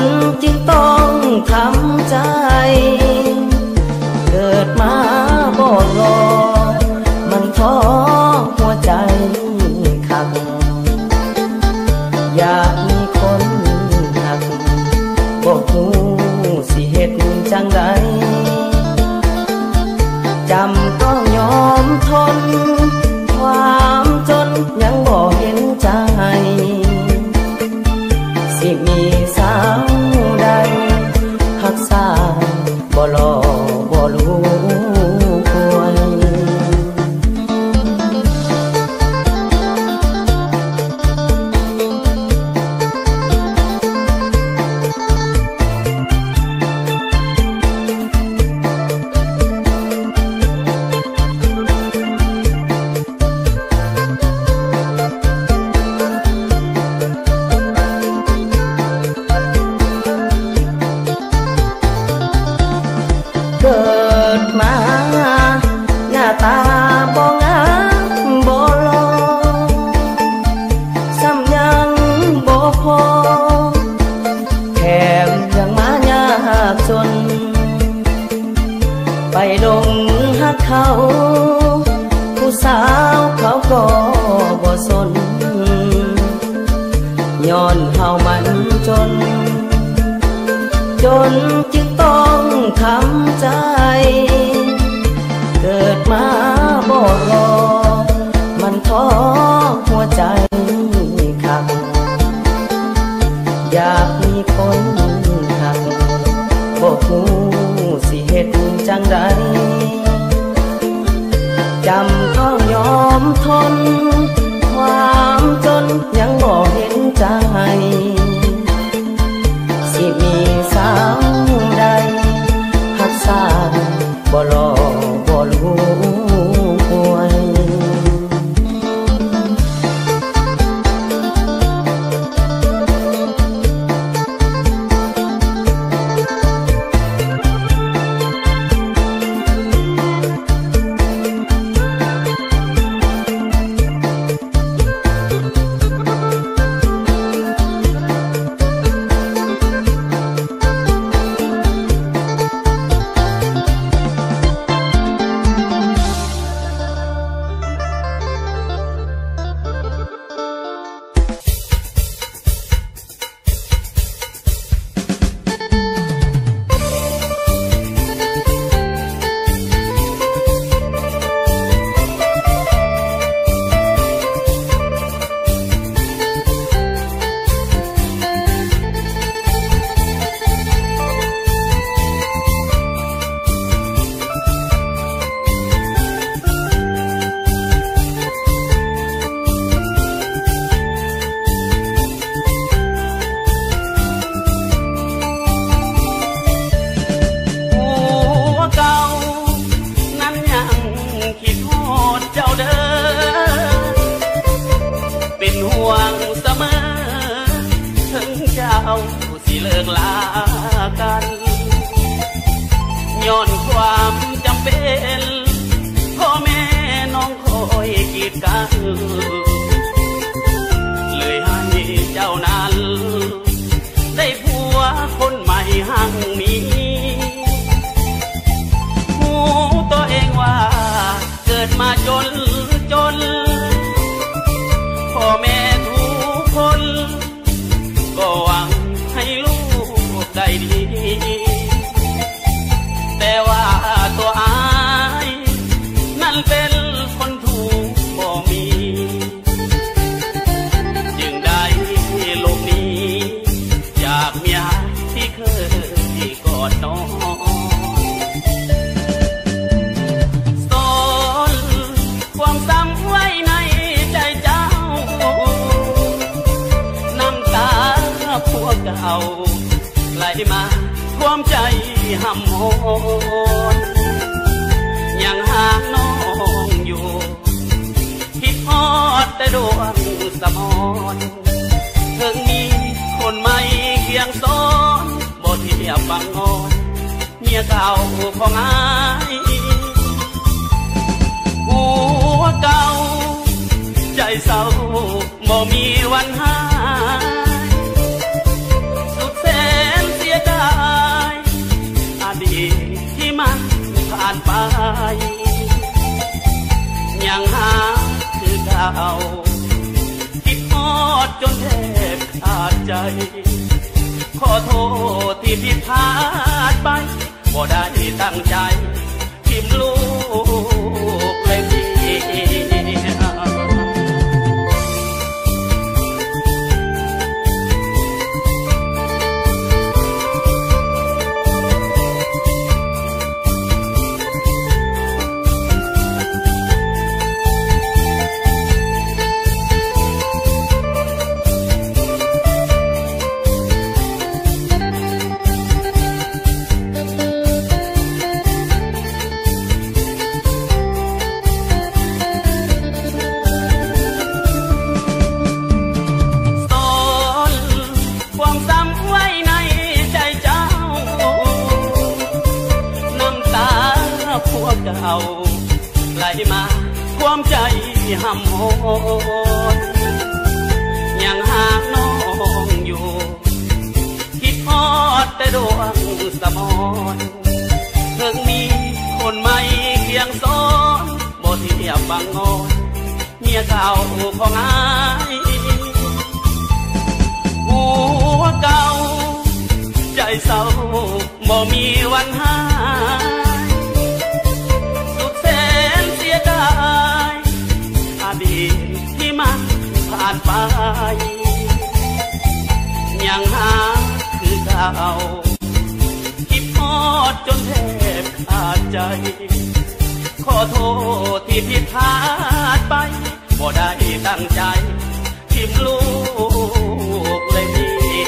จึงต้องทำใจเกิดมาบ่รอมันท้อหัวใจขังอยากมีคนหักบอกหูสิเฮ็ดจังใดจำต้องยอมทนความจนยังบ่เห็นใจสิมีสาวใดหักษาบ่รอบ่รู้ควรเกิดมาหน้าตาบ่งามบ่หล่อซ้ำยังบ่พอแถมยังมายากจนไปลงหักเขาผู้สาวเขาก็บ่สนย้อนเฮามันจนจึงต้องทำใจเกิดมาบ่รอมันท้อหัวใจขังอยากมีคนหักบอกหูสิเฮ็ดจังใดจำต้องยอมทนความจนยังบ่เห็นใจสิมีสาวใดหักษาบ่รอบ่รู้ควรสิเลิกลากันย้อนความจำเป็นพ่อแม่น้องคอยกีดกันเลยให้เจ้านั้นได้ผัวคนใหม่หั่งมีหูตัวเองว่าเกิดมาจนพ่อแม่ทุกคนก็หวังให้ลูกได้ดีแต่ว่าตัวอายนั่นเป็นคนถูกบ่มีจึงได้หลบหนีจากเมียที่เคยกอดน้องซ่อนความซ้ำไว้ในใจเจ้าน้ำตาพวกเก่าไหลมาความใจห่ำโหดยังหาน้องอยู่คิดฮอดแต่ดวงสมรเพิ่งมีคนใหม่เคียงซ้อนบ่เทียบบังงอนเมียเก่าของอายหัวเก่าใจเศร้าบ่มีวันหายสุดแสนานไปยังหาคือเก่าคิดฮอดจนแทบขาดใจขอโทษที่ผิดพลาดไปบ่ได้ตั้งใจทิมลูกเลยพี่ไหลมาความใจห้ำโหดยังหาน้องอยู่คิดฮอดแต่ดวงสมรเพิ่งมีคนใหม่เคียงซ้อนบ่เทียบบังงอนเมียเก่าของอายหัวเก่าใจเศร้าบ่มีวันหายอดีตที่มันผ่านไปยังหาคือเก่าคิดฮอดจนแทบขาดใจขอโทษที่ผิดพลาดไปบ่ได้ตั้งใจทิมลูกเลยพี่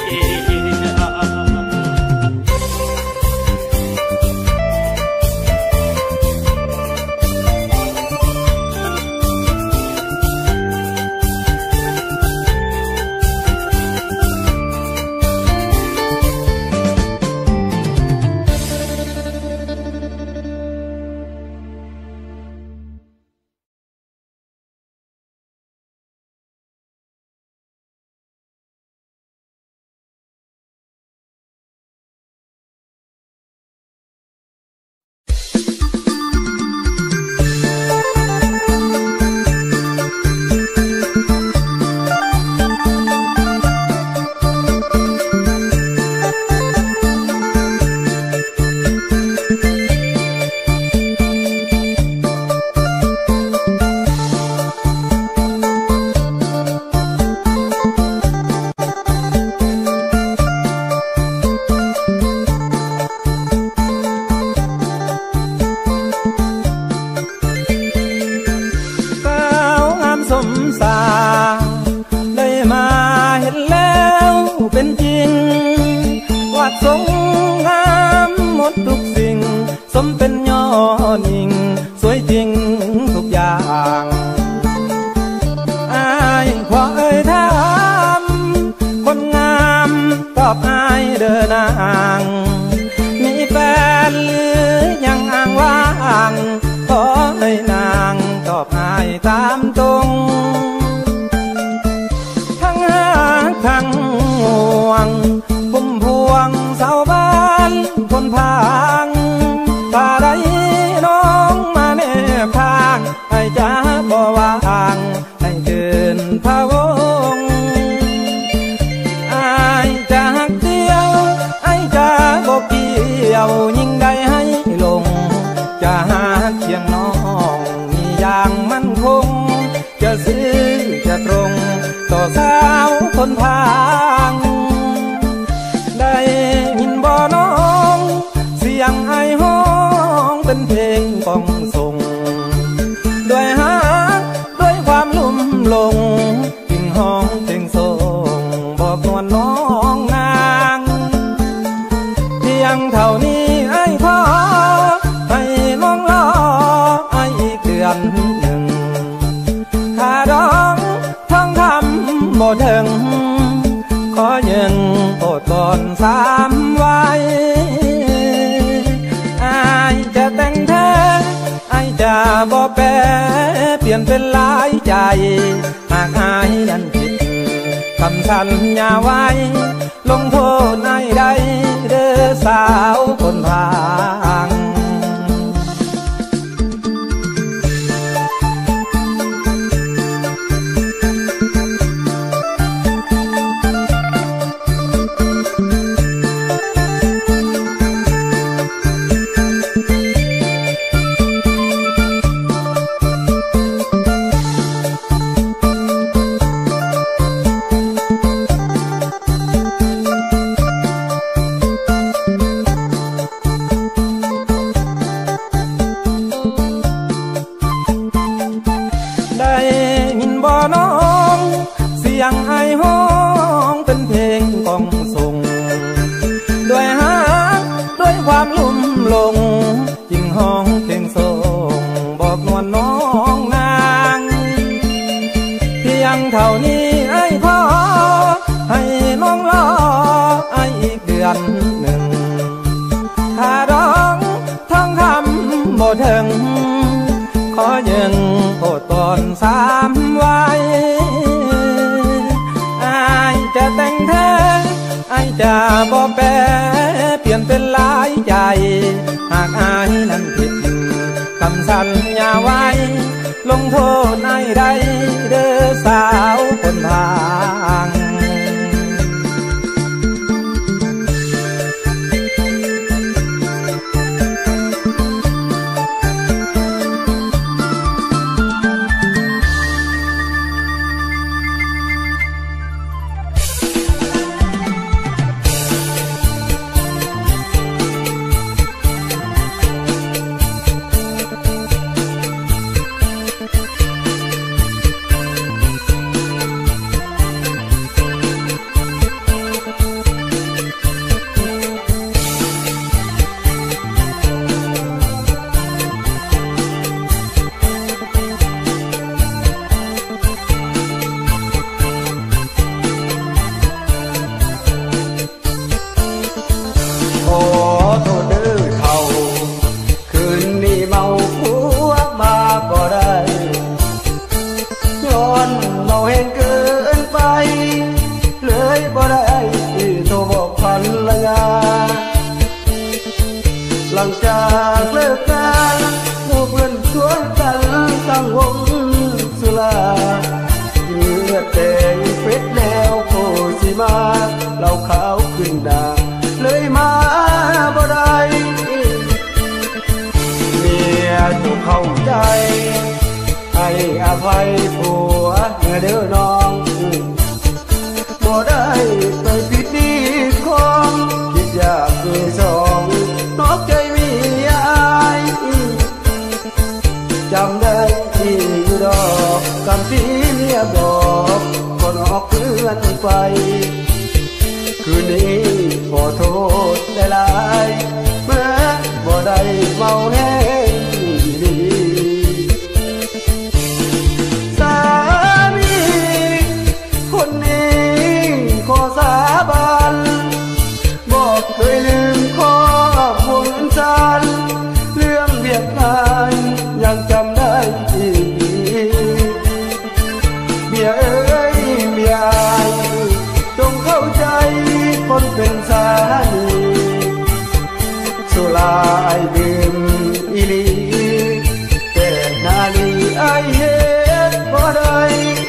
ยิ่งได้ให้ลงจะหาเคียงน้องมีอย่างมั่นคงจะซื่อจะตรงต่อสาวคนทางได้ยินบ่น้องเสียงไอห้องเป็นเพลงป้องส่งด้วยฮักด้วยความลุ่มหลงกิ่งห้องเพลงส่งบอกนวลน้องนางเพียงเท่านี้ไอ้ขอให้น้องรอไอ้อีกเดือนหนึ่งถ้าร้องท่องทำบ่ถึงขอยังโปรดก่อน3 วันไอ้จะแต่งแท้ไอ้จะบ่แปรเปลี่ยนเป็นหลายใจหากไอ้นั้นผิดคำสัญญาไว้ลงโทษไอ้ใดเด้อสาวคนพางข้าร้องท่องคำบ่ถึงขอยืนโทษตอน3 ไว้อายจะแต่งแท้อายจะบ่แปรเปลี่ยนเป็นหลายใจหากอายนั้นผิดคำสัญญาไว้ลงโทษนายใดเด้อสาวคนทางหลังจากเลิกงานหมู่เพื่อนชวนกันตั้งวงสุราเมื่อแต่งเฟซแล้วโคสิมาเหล้าขาวขึ้นดาเลยมาบ่ได้เมียถูกเข้าใจให้อภัยผัวเด้อน้องบ่ได้ไปผิดดีของคิดอยากมีสองนอกใจมีอายจำได้ที่อยู่ดอกคำที่เมียบอกคนออกเพื่อนไปคืนนี้ขอโทษได้หลายเมื่อบ่ได้เมาแห้งดีสามีคนนี้ขอสาบานบอกเคยลืมข้อบุญฉันเรื่องเบียดงานยังจำได้ดีเมียเอ้ยเมียจงเข้าใจคนเป็นสามีสุราไอดื่มอีลีแต่นาลีไอเฮ็ดบ่ได้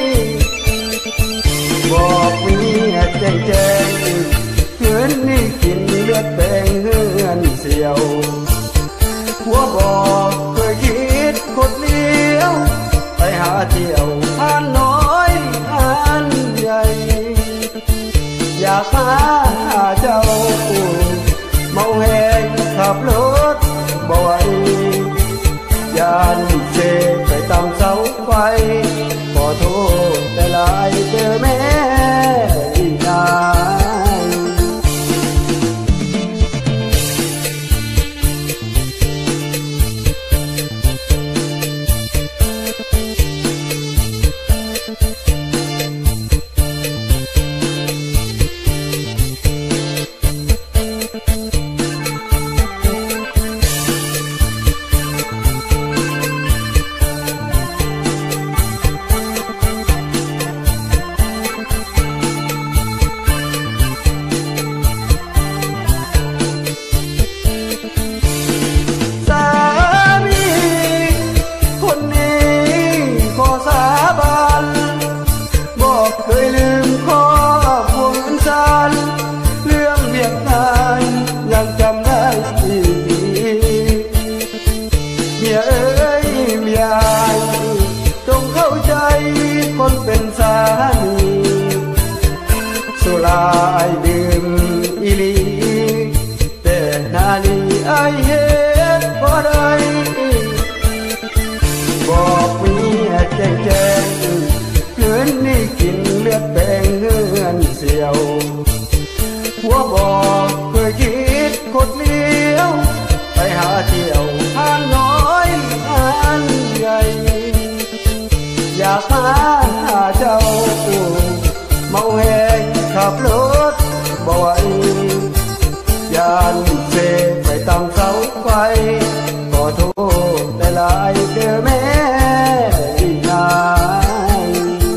บอกเมียแจ้งเงินนี่กินเลือดแปลงเฮือนเสียวหัวบอกเคยคิดกดเลี้ยวไปหาเที่ยวทานน้อยทานใหญ่อยากหาเจ้าเมาแหงขับรถบ่ไหวยานเซไปตามเสาไฟขอโทษได้หลายเจอแม่นายเคยลืมข้อบุญฉันเรื่องเบียดงานยังจำได้ดีเมียเอ้ยเมียจงเข้าใจคนเป็นสามีสุราไอดื่มอีลีแต่นาลีไอเฮ็ดบ่ได้บอกเมียแจ้งคืนนี้กินเลือดแปลงเฮือนเสียวหัวบอกเคยคิดกดเลี้ยวไปหาเที่ยวทานน้อยทานใหญ่อยากหาเจ้าเมาแหงขับรถบ่ไหวยานเซไปตั้งเสาไฟขอโทษแต่หลายเด้อแม่ที่นาย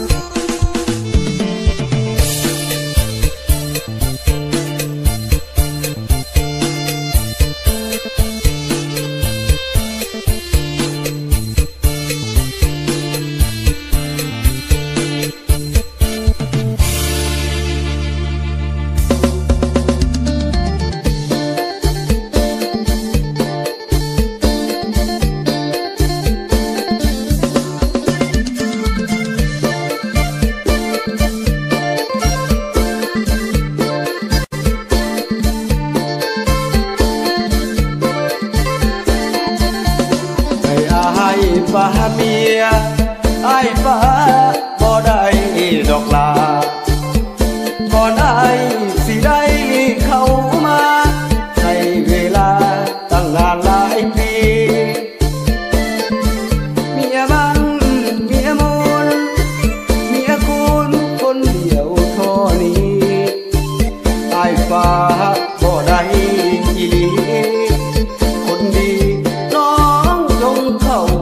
ฟ้าเมียไอ้ฟ้าบ่ได้ดอกลาก่อนไอ้สิได้เข้ามาใช้เวลาตั้งนานหลายปีเมียบ้านเมียมูลเมียคุณคนเดียวเท่านี้ไอ้ฟ้าบ่ได้อีหลีคนดีน้องจงเข้า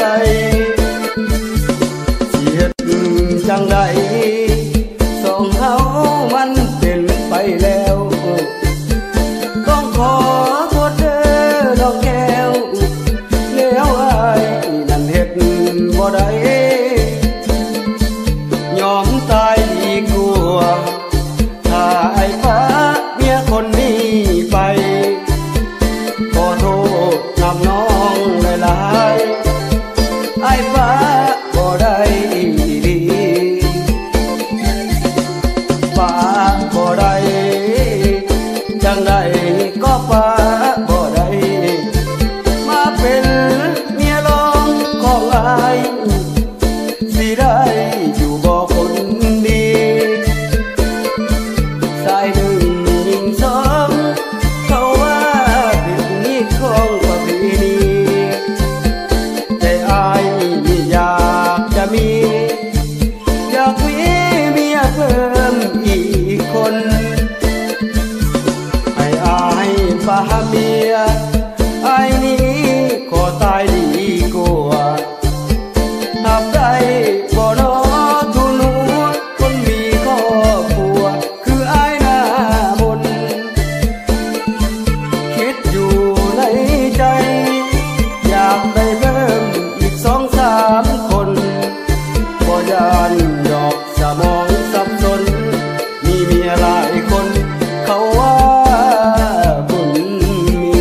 จังใดสองเฮามันเป็นไปแล้วต้องขอโทษเด้อน้องแก้วแล้วอ้ายนั่นเฮ็ดบ่ได้ยอมตายดีกว่าถ้าไอ้ฟ้าเมียคนนี้ไปขอโทษนำน้องหลายๆไอ้ฟ้าบ่ได้บ่ได้จังใดก็ฟ้าบ่ได้มาเป็นเมียรองของอ้ายสิได้อยู่บ่คนดีสายหนึ่งยิงสองเขาว่าผิดนี่ของประเพณีแต่อ้ายอยากจะมีอยากมีเมียเพิ่มอีกคนให้อายฟ้าเมียไอ้นี้ขอตายดีกว่าทับได้บ่นอทุนหัวคนมีครอบครัวคือไอ้หน้ามนคิดอยู่ในใจอยากได้เพิ่มอีก2-3 คนบ่ยานดอกสมองสับสนมีเมียหลายคนเขาว่าบุญมี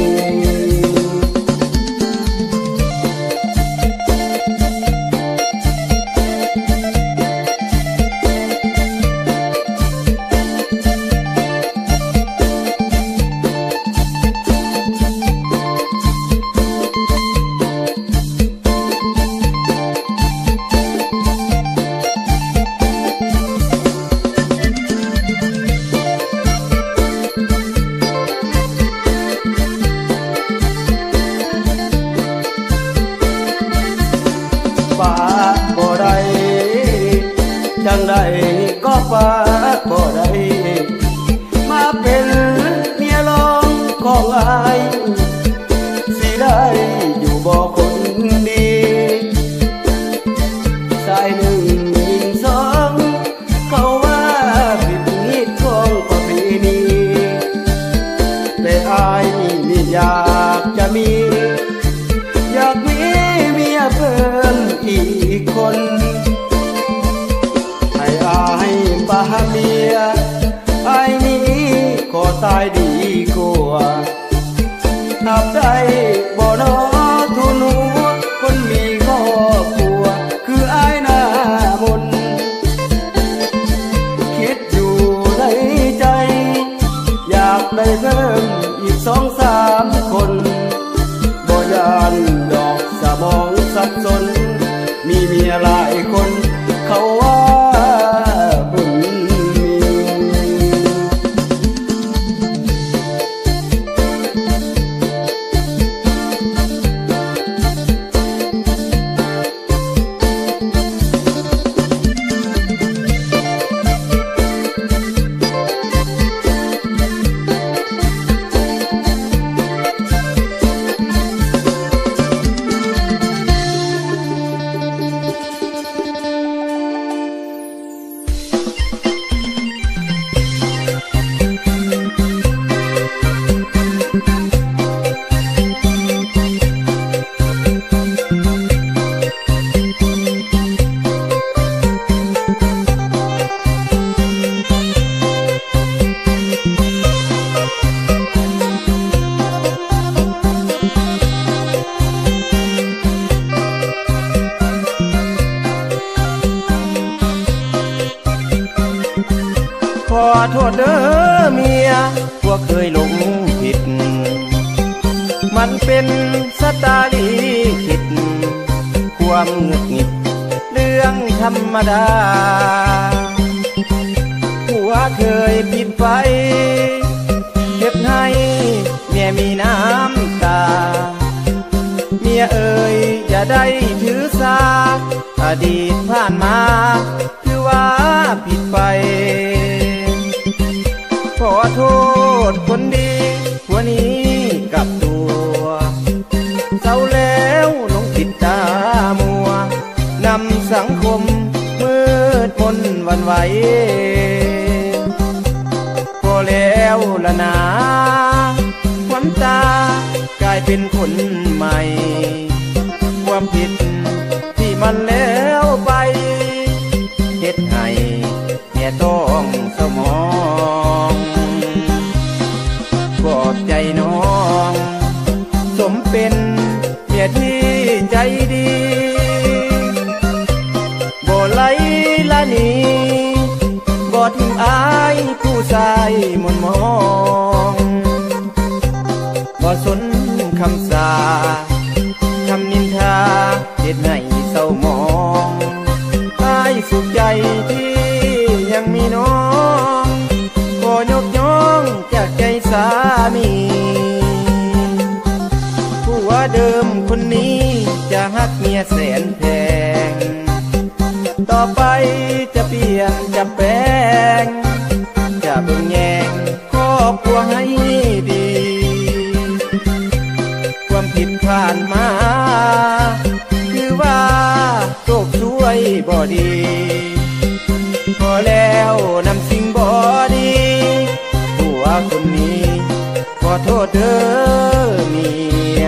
ฟ้าบ่ได้จังใดก็ฟ้าบ่ได้มาเป็นเมียรองของอ้ายสิได้อยู่บ่คนดีสายหนึ่งยิงสองเขาว่าผิดนิดของประเพณีแต่อ้ายนี่อยากจะมีอยากมีเมียเพิ่มอีกคนให้อายฟ้าเมียไอ้นี้ขอตายดีกว่านับได้บ่นอทุนหัวคนมีครอบครัวคือไอ้หน้ามนคิดอยู่ในใจอยากได้เพิ่มอีก2-3 คนบ่ยานดอกสมองสับสนมีเมียหลายคนเขาว่าบุญมีมันเป็นสตาลีคิดความหงุดหงิดเรื่องธรรมดาผัวเคยผิดไปเก็บให้เมียมีน้ำตาเมียเอ่ยอย่าได้ถือสาอดีตผ่านมาคือว่าผิดไปขอโทษคนดีหัวนี้กับตัวเศร้าแล้วลงติดตามัวนำสังคมมืดมนวันไหวพอแล้วละนาขวัญตากลายเป็นคนใหม่ความผิดที่มันแล้วไปเฮ็ดให้เมียต้องเศร้าหมองกอดใจน้องสมเป็นเมียที่ใจดีบ่ไหลละนีบ่ทิ้งอายผู้ชายมนมองบ่สนคำสาคำนินทาเฮ็ดให้เศร้าหมองอายสุขใจที่ยังมีน้องขอยกย่องจากใจสามีผู้ว่าเดิมคนนี้จะฮักเมียแสนแพงต่อไปจะเปลี่ยนจะแปลงจะเบิ่งแยงครอบครัวให้ดีความผิดผ่านมาคือว่าโชคช่วยบ่ดีพอแล้วนำสิ่งบ่ดีผัวคนนี้ขอโทษเด้อเมีย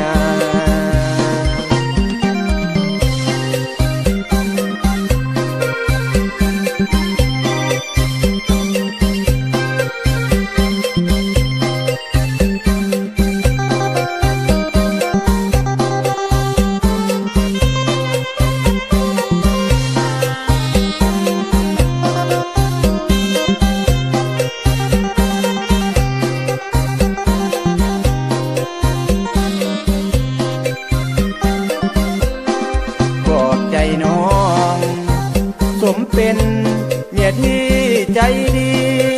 สมเป็นเมียที่ใจดี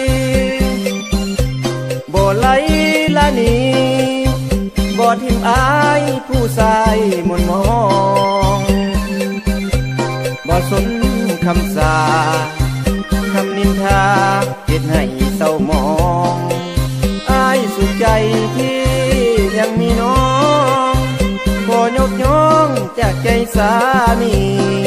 บ่ไหลละนีบ่ทิมอายผู้ชายมนมองบ่สนคำสาคำนินทาเฮ็ดให้เศร้าหมองอายสุขใจที่ยังมีน้องขอยกย่องจากใจสามี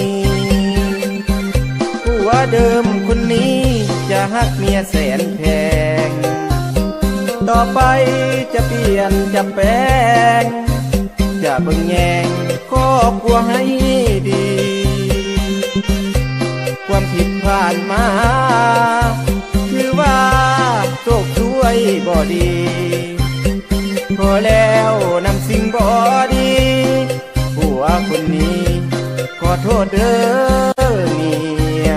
ว่าเดิมคนนี้จะฮักเมียแสนแพงต่อไปจะเปลี่ยนจะแปลงจะเบิ่งแยงครอบครัวให้ดีความผิดผ่านมาคือว่าโชคช่วยบ่ดีพอแล้วนำสิ่งบ่ดีผัวคนนี้ขอโทษเด้อเมีย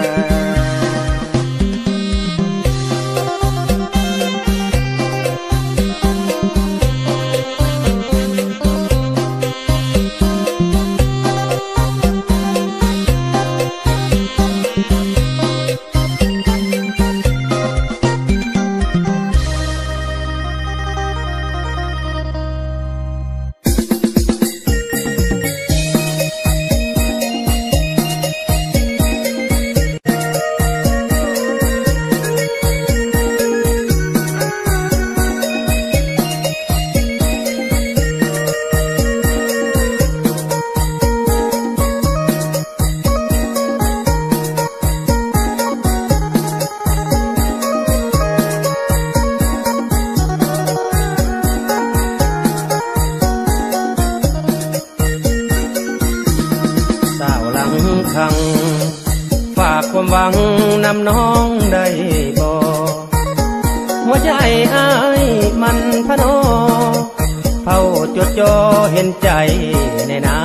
ฝากความหวังนำน้องได้บ่หัวใจอ้ายมันพะโนเฝ้าจดจ่อเห็นใจในนา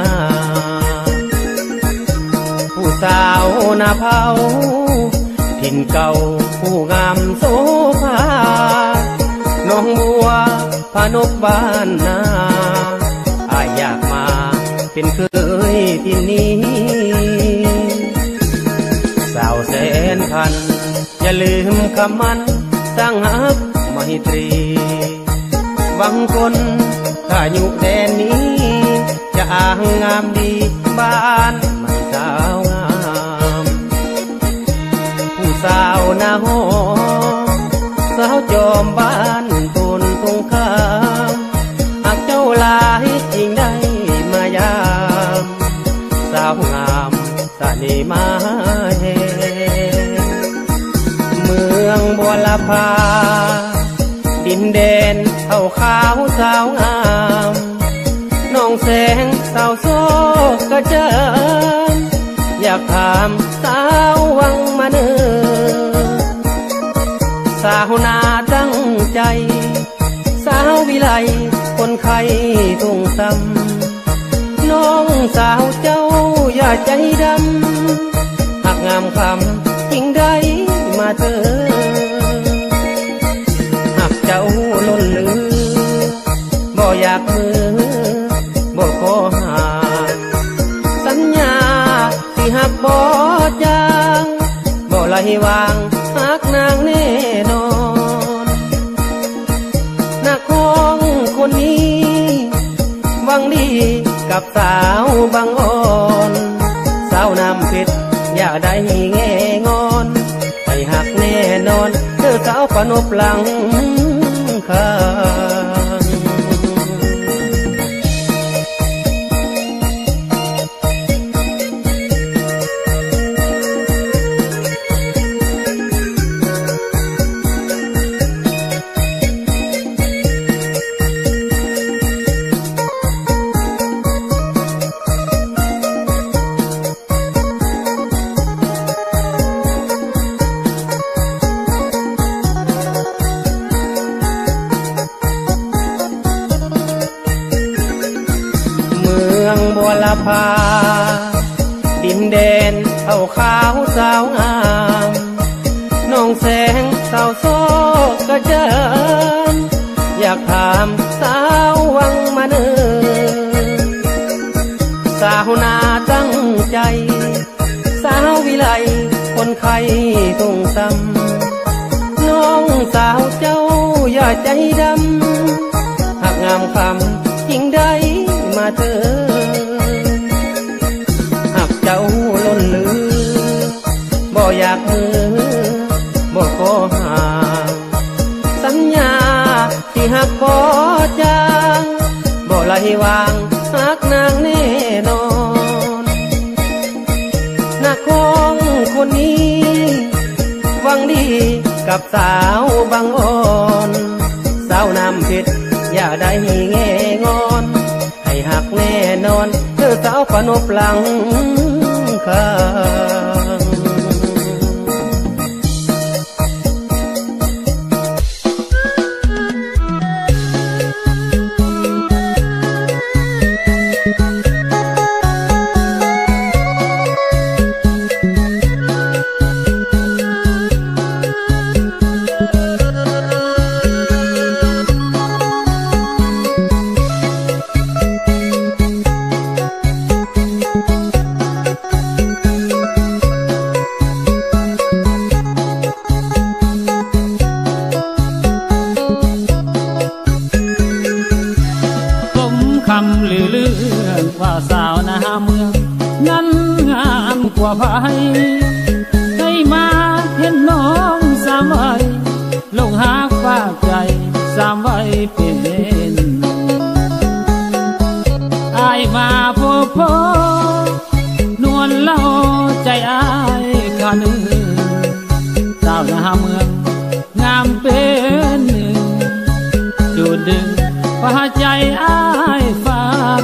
ผู้สาวนาเผาถิ่นเก่าผู้งามโสภาน้องบัวพานกบ้านนาอยากมาเป็นเคยที่นี้สาวแสนพันอย่าลืมคำมันสร้างฮักไมตรีบางคนถ้าอยู่แดนนี้จะอ้างงามดีบ้านไม่สาวงามผู้สาวหน้าหอมสาวจอมบ้านตนตรงข้ามหากเจ้าลายจริงได้มายามสาวงามสะนีมาแห่เมืองบัวละพาดินแดนเท่าขาวสาวงามน้องแสงสาวโซกระเจิญอยากถามสาววังมาเนื้อสาวนาตั้งใจสาววิไลคนไข้ทุ่งซ้ำน้องสาวเจ้าอย่าใจดำหากงามคำยิ่งได้มาเธอหากเจ้าล้นเหลือบ่อยากมือบ่ขอหาสัญญาที่หักบ่จางบ่ไหลวางหักนางแน่นอนนักของคนนี้หวังดีกับสาวบางอ่อนสาวน้ำเพชรอย่าได้แง่งอนให้หักแน่นอนเธอสาวปนบหลังข้างบัวละพาดินแดนเท่าขาวสาวงามน้องแสงสาวโซกระเจิญอยากถามสาววังมาเนื้อสาวนาตั้งใจสาววิไลคนไข้ทุ่งซ้ำน้องสาวเจ้าอย่าใจดำหากงามคำยิ่งได้มาเธอเจ้าล้นเหลือบ่อยากมือบ่ขอหาสัญญาที่หักบ่จางบ่ไหลวางหักนางแน่นอนนักของคนนี้หวังดีกับสาวบางอ่อนสาวน้ำเพชรอย่าได้แง่งอนให้หักแน่นอนเธอสาวปนบหลังข้างว่าสาวหน้าเมืองนั้นงามกว่าไผให้มาเห็นน้องสามวัยลงหาฝากใจสามวัยเป็นอายมาพบพ่อนวลเล่าใจอายข้านึงสาวหน้าเมืองงามเป็นหนึ่งจุดดึงว่าใจอายฝัน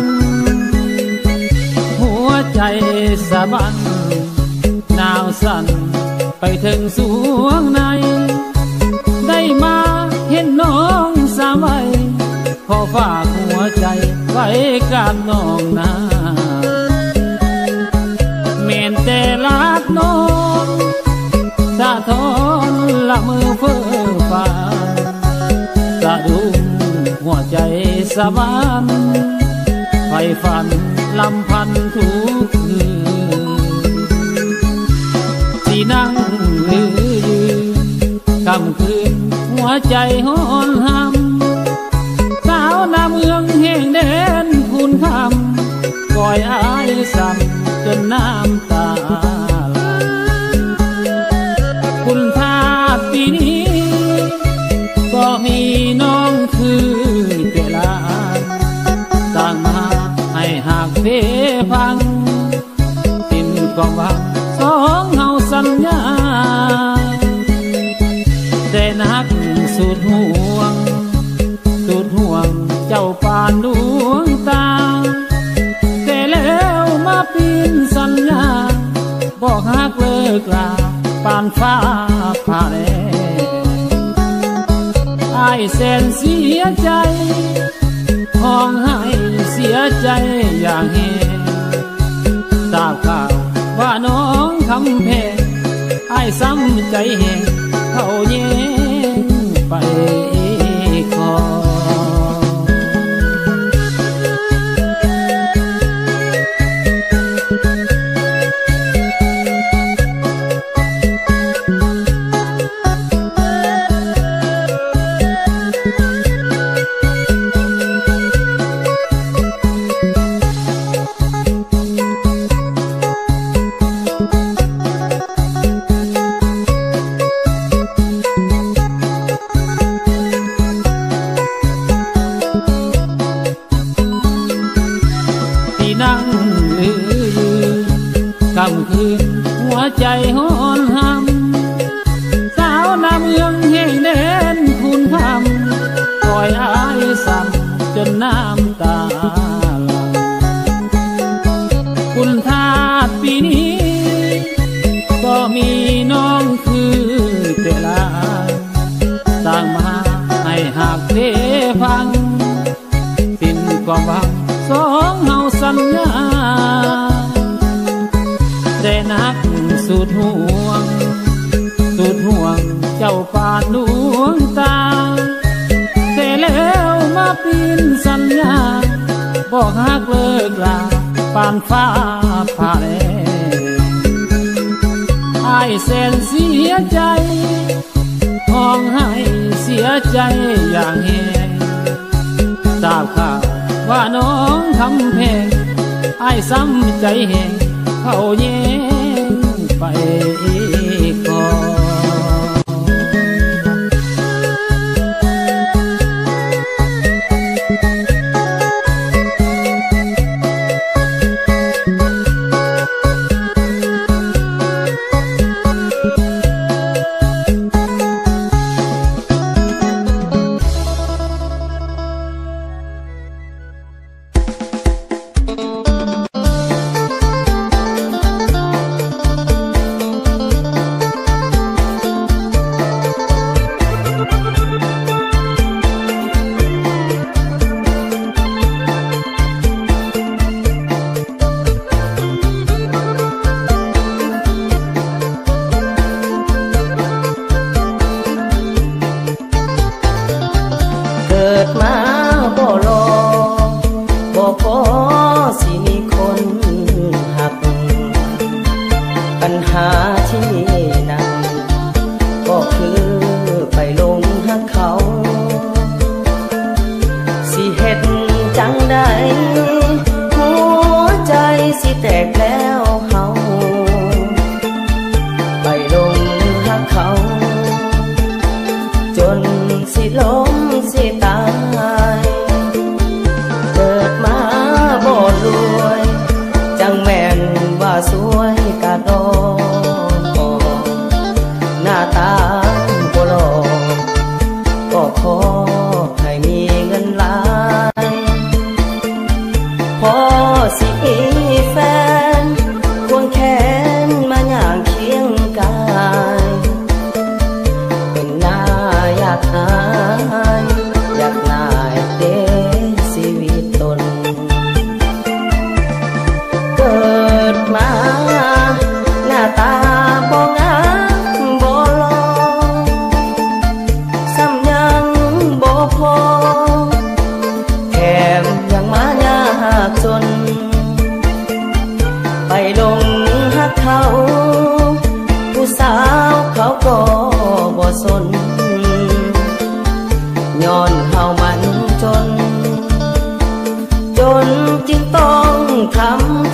ใจสะบันหนาวสั่นไปถึงสวงในได้มาเห็นน้องสามวัยขอฝากหัวใจไว้กับน้องนาเมนแต่รักน้องสะท้อนละมือเฟ้อฟ้าสะดุ้งหัวใจสะบัน พไฟฝันลำพันทุกคืนที่นั่งหรือยืนกำคืนหัวใจหอนหำสาวนาเมืองแห่งแดนคุณคำก่อยอายซ้ำจนน้ำตาคุณทาสปีนี้ก็มีน้องคือเจลาต่างมาให้หากเพพังสิ้นความหวังสองเฮาสัญญาได้นักสุดห่วงเจ้าปานดวงตาแต่แล้วมาปีนสัญญาบอกหักเลิกลาปานฟ้าผ่าแลอ้ายแสนเสียใจห้องให้เสียใจอย่างเฮทราบข่าวว่าน้องคำแพงอ้ายซ้ำใจแหงเขาแย่งไปขอคำคืนหัวใจหอนหำสาวนาเมืองแห่งแดนคุณคำปล่อยอายซ้ำจนน้ำตาหลั่งคุณทาสปีนี้ก็มีน้องคือเจลาต่างมาให้หากเพฟังสิ้นความหวังสองเฮาสัญญาได้นักสุดห่วงเจ้าปานดวงตาแต่แล้วมาปีนสัญญาบอกหักเลิกลาปานฟ้าผ่าแลอ้ายแสนเสียใจห้องให้เสียใจอย่างแหงทราบข่าวว่าน้องคำแพงอ้ายซ้ำใจแหงเขาแย่งไปก่อนบ่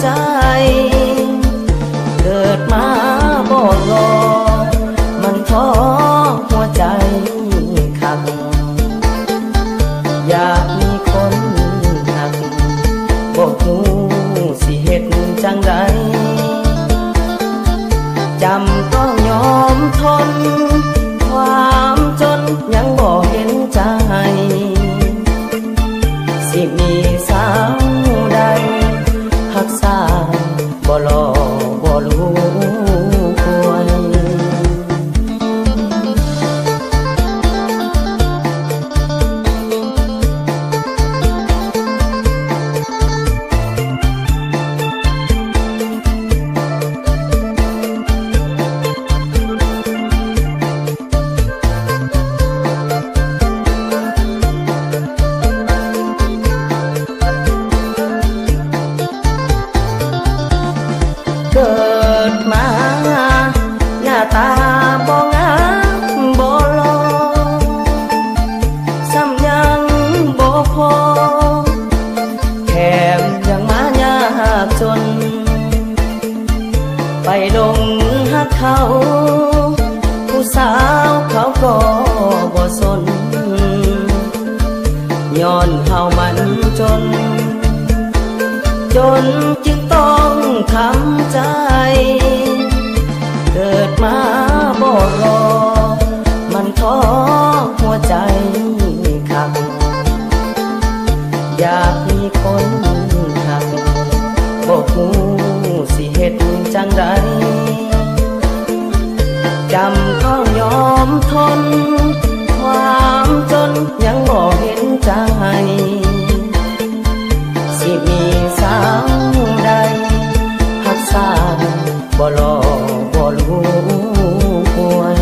ใจเกิดมาบ่รอมันท้อหัวใจขังอยากมีคนหักบ่ฮู้สิเฮ็ดจังใดจำต้องยอมทนความจนยังบ่เห็นใจสิมีสาวใดหักษาบ่รอบ่รู้ควรเกิดมาหน้าตาบ่งามบ่หล่อซ้ำยังบ่พอแถมยังมายากจนไปลงหักเขาผู้สาวเขาก็บ่สนย้อนเฮามันจนจึงต้องทำใจเกิดมาบ่รอมันท้อหัวใจขังอยากมีคนหักบ่ฮู้สิเฮ็ดจังใดจำต้องยอมทนความจนยังบ่เห็นใจสิมีสาวใดหักษาบ่รอบ่รู้ควร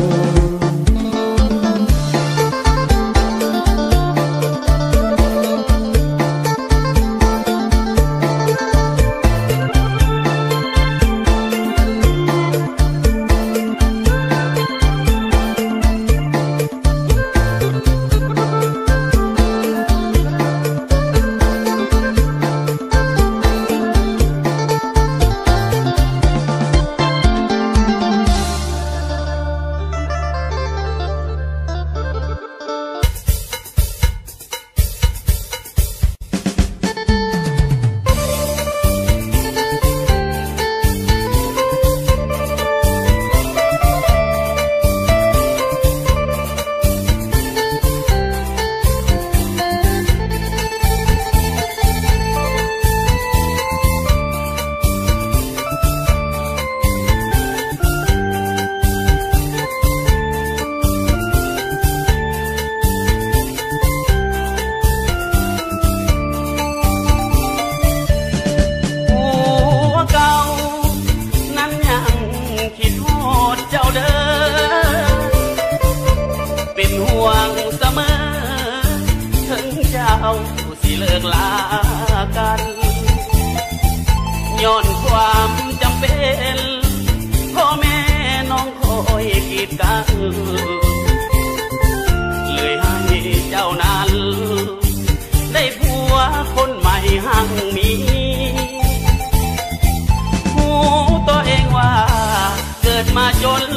สิเลิกลากันย้อนความจำเป็นพ่อแม่น้องคอยกีดกันเลยให้เจ้านั้นได้ผัวคนใหม่หั่งมีหูตัวเองว่าเกิดมาจน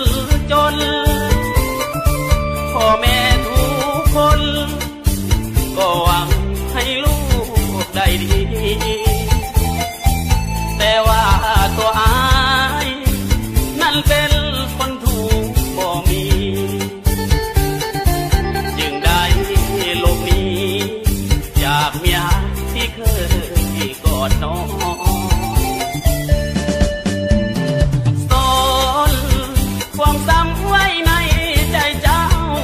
พ่อแม่ทุกคนก็หวังให้ลูกได้ดีแต่ว่าตัวอายนั่นเป็นคนถูกบ่มีจึงได้หลบหนีจากเมียที่เคยกอดน้องซ่อนความซ้ำไว้ในใจเจ้า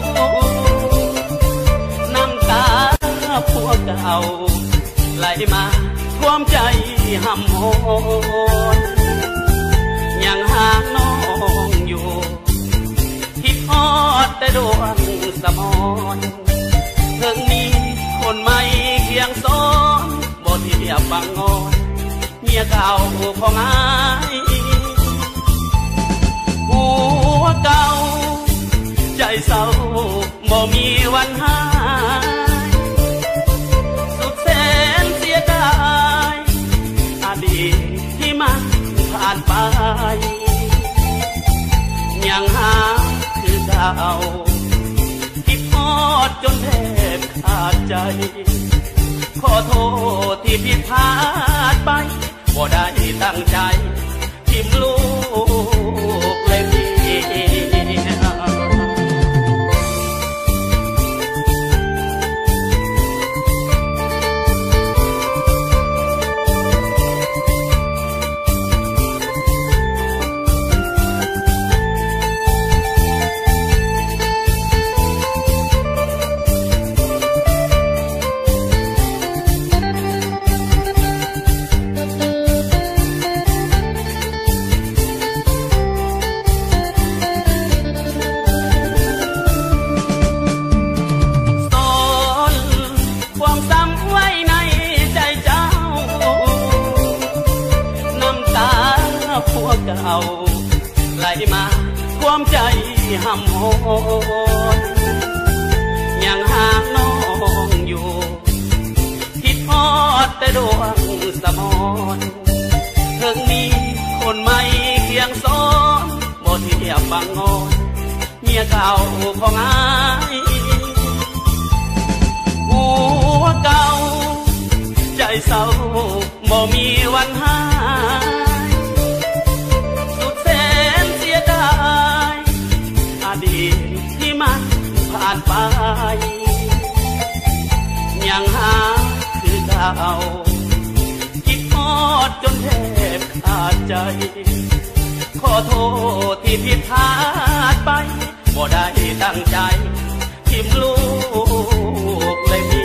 น้ำตาพวกเก่าไหลมาท่วมใจห่ำหอนยังหาน้องอยู่คิดฮอดแต่ดวงสมรเพิ่งมีคนใหม่เคียงซ้อนบ่เทียบบังงอนเมียเก่าของอายหัวเก่าใจเศร้าบ่มีวันหายสุดแสนเสียดายอดีตก่าคิดทอดจนแทบขาดใจขอโทษที่ผิดพลาดไปบ่ได้ตั้งใจทิมลูกเลยพี่ไหลมาความใจหำโหนยังหาน้องอยู่คิดฮอดแต่ดวงสมรเพิ่งมีคนใหม่เคียงซ้อนบ่เทียบบังงอนเมียเก่าของอ้ายหัวเก่าใจเศร้าบ่มีวันหายอดีตที่มันผ่านไปยังหาคือเก่าคิดทอดจนแทบขาดใจขอโทษที่ผิดพลาดไปบ่ได้ตั้งใจทิมลูกเลยพี่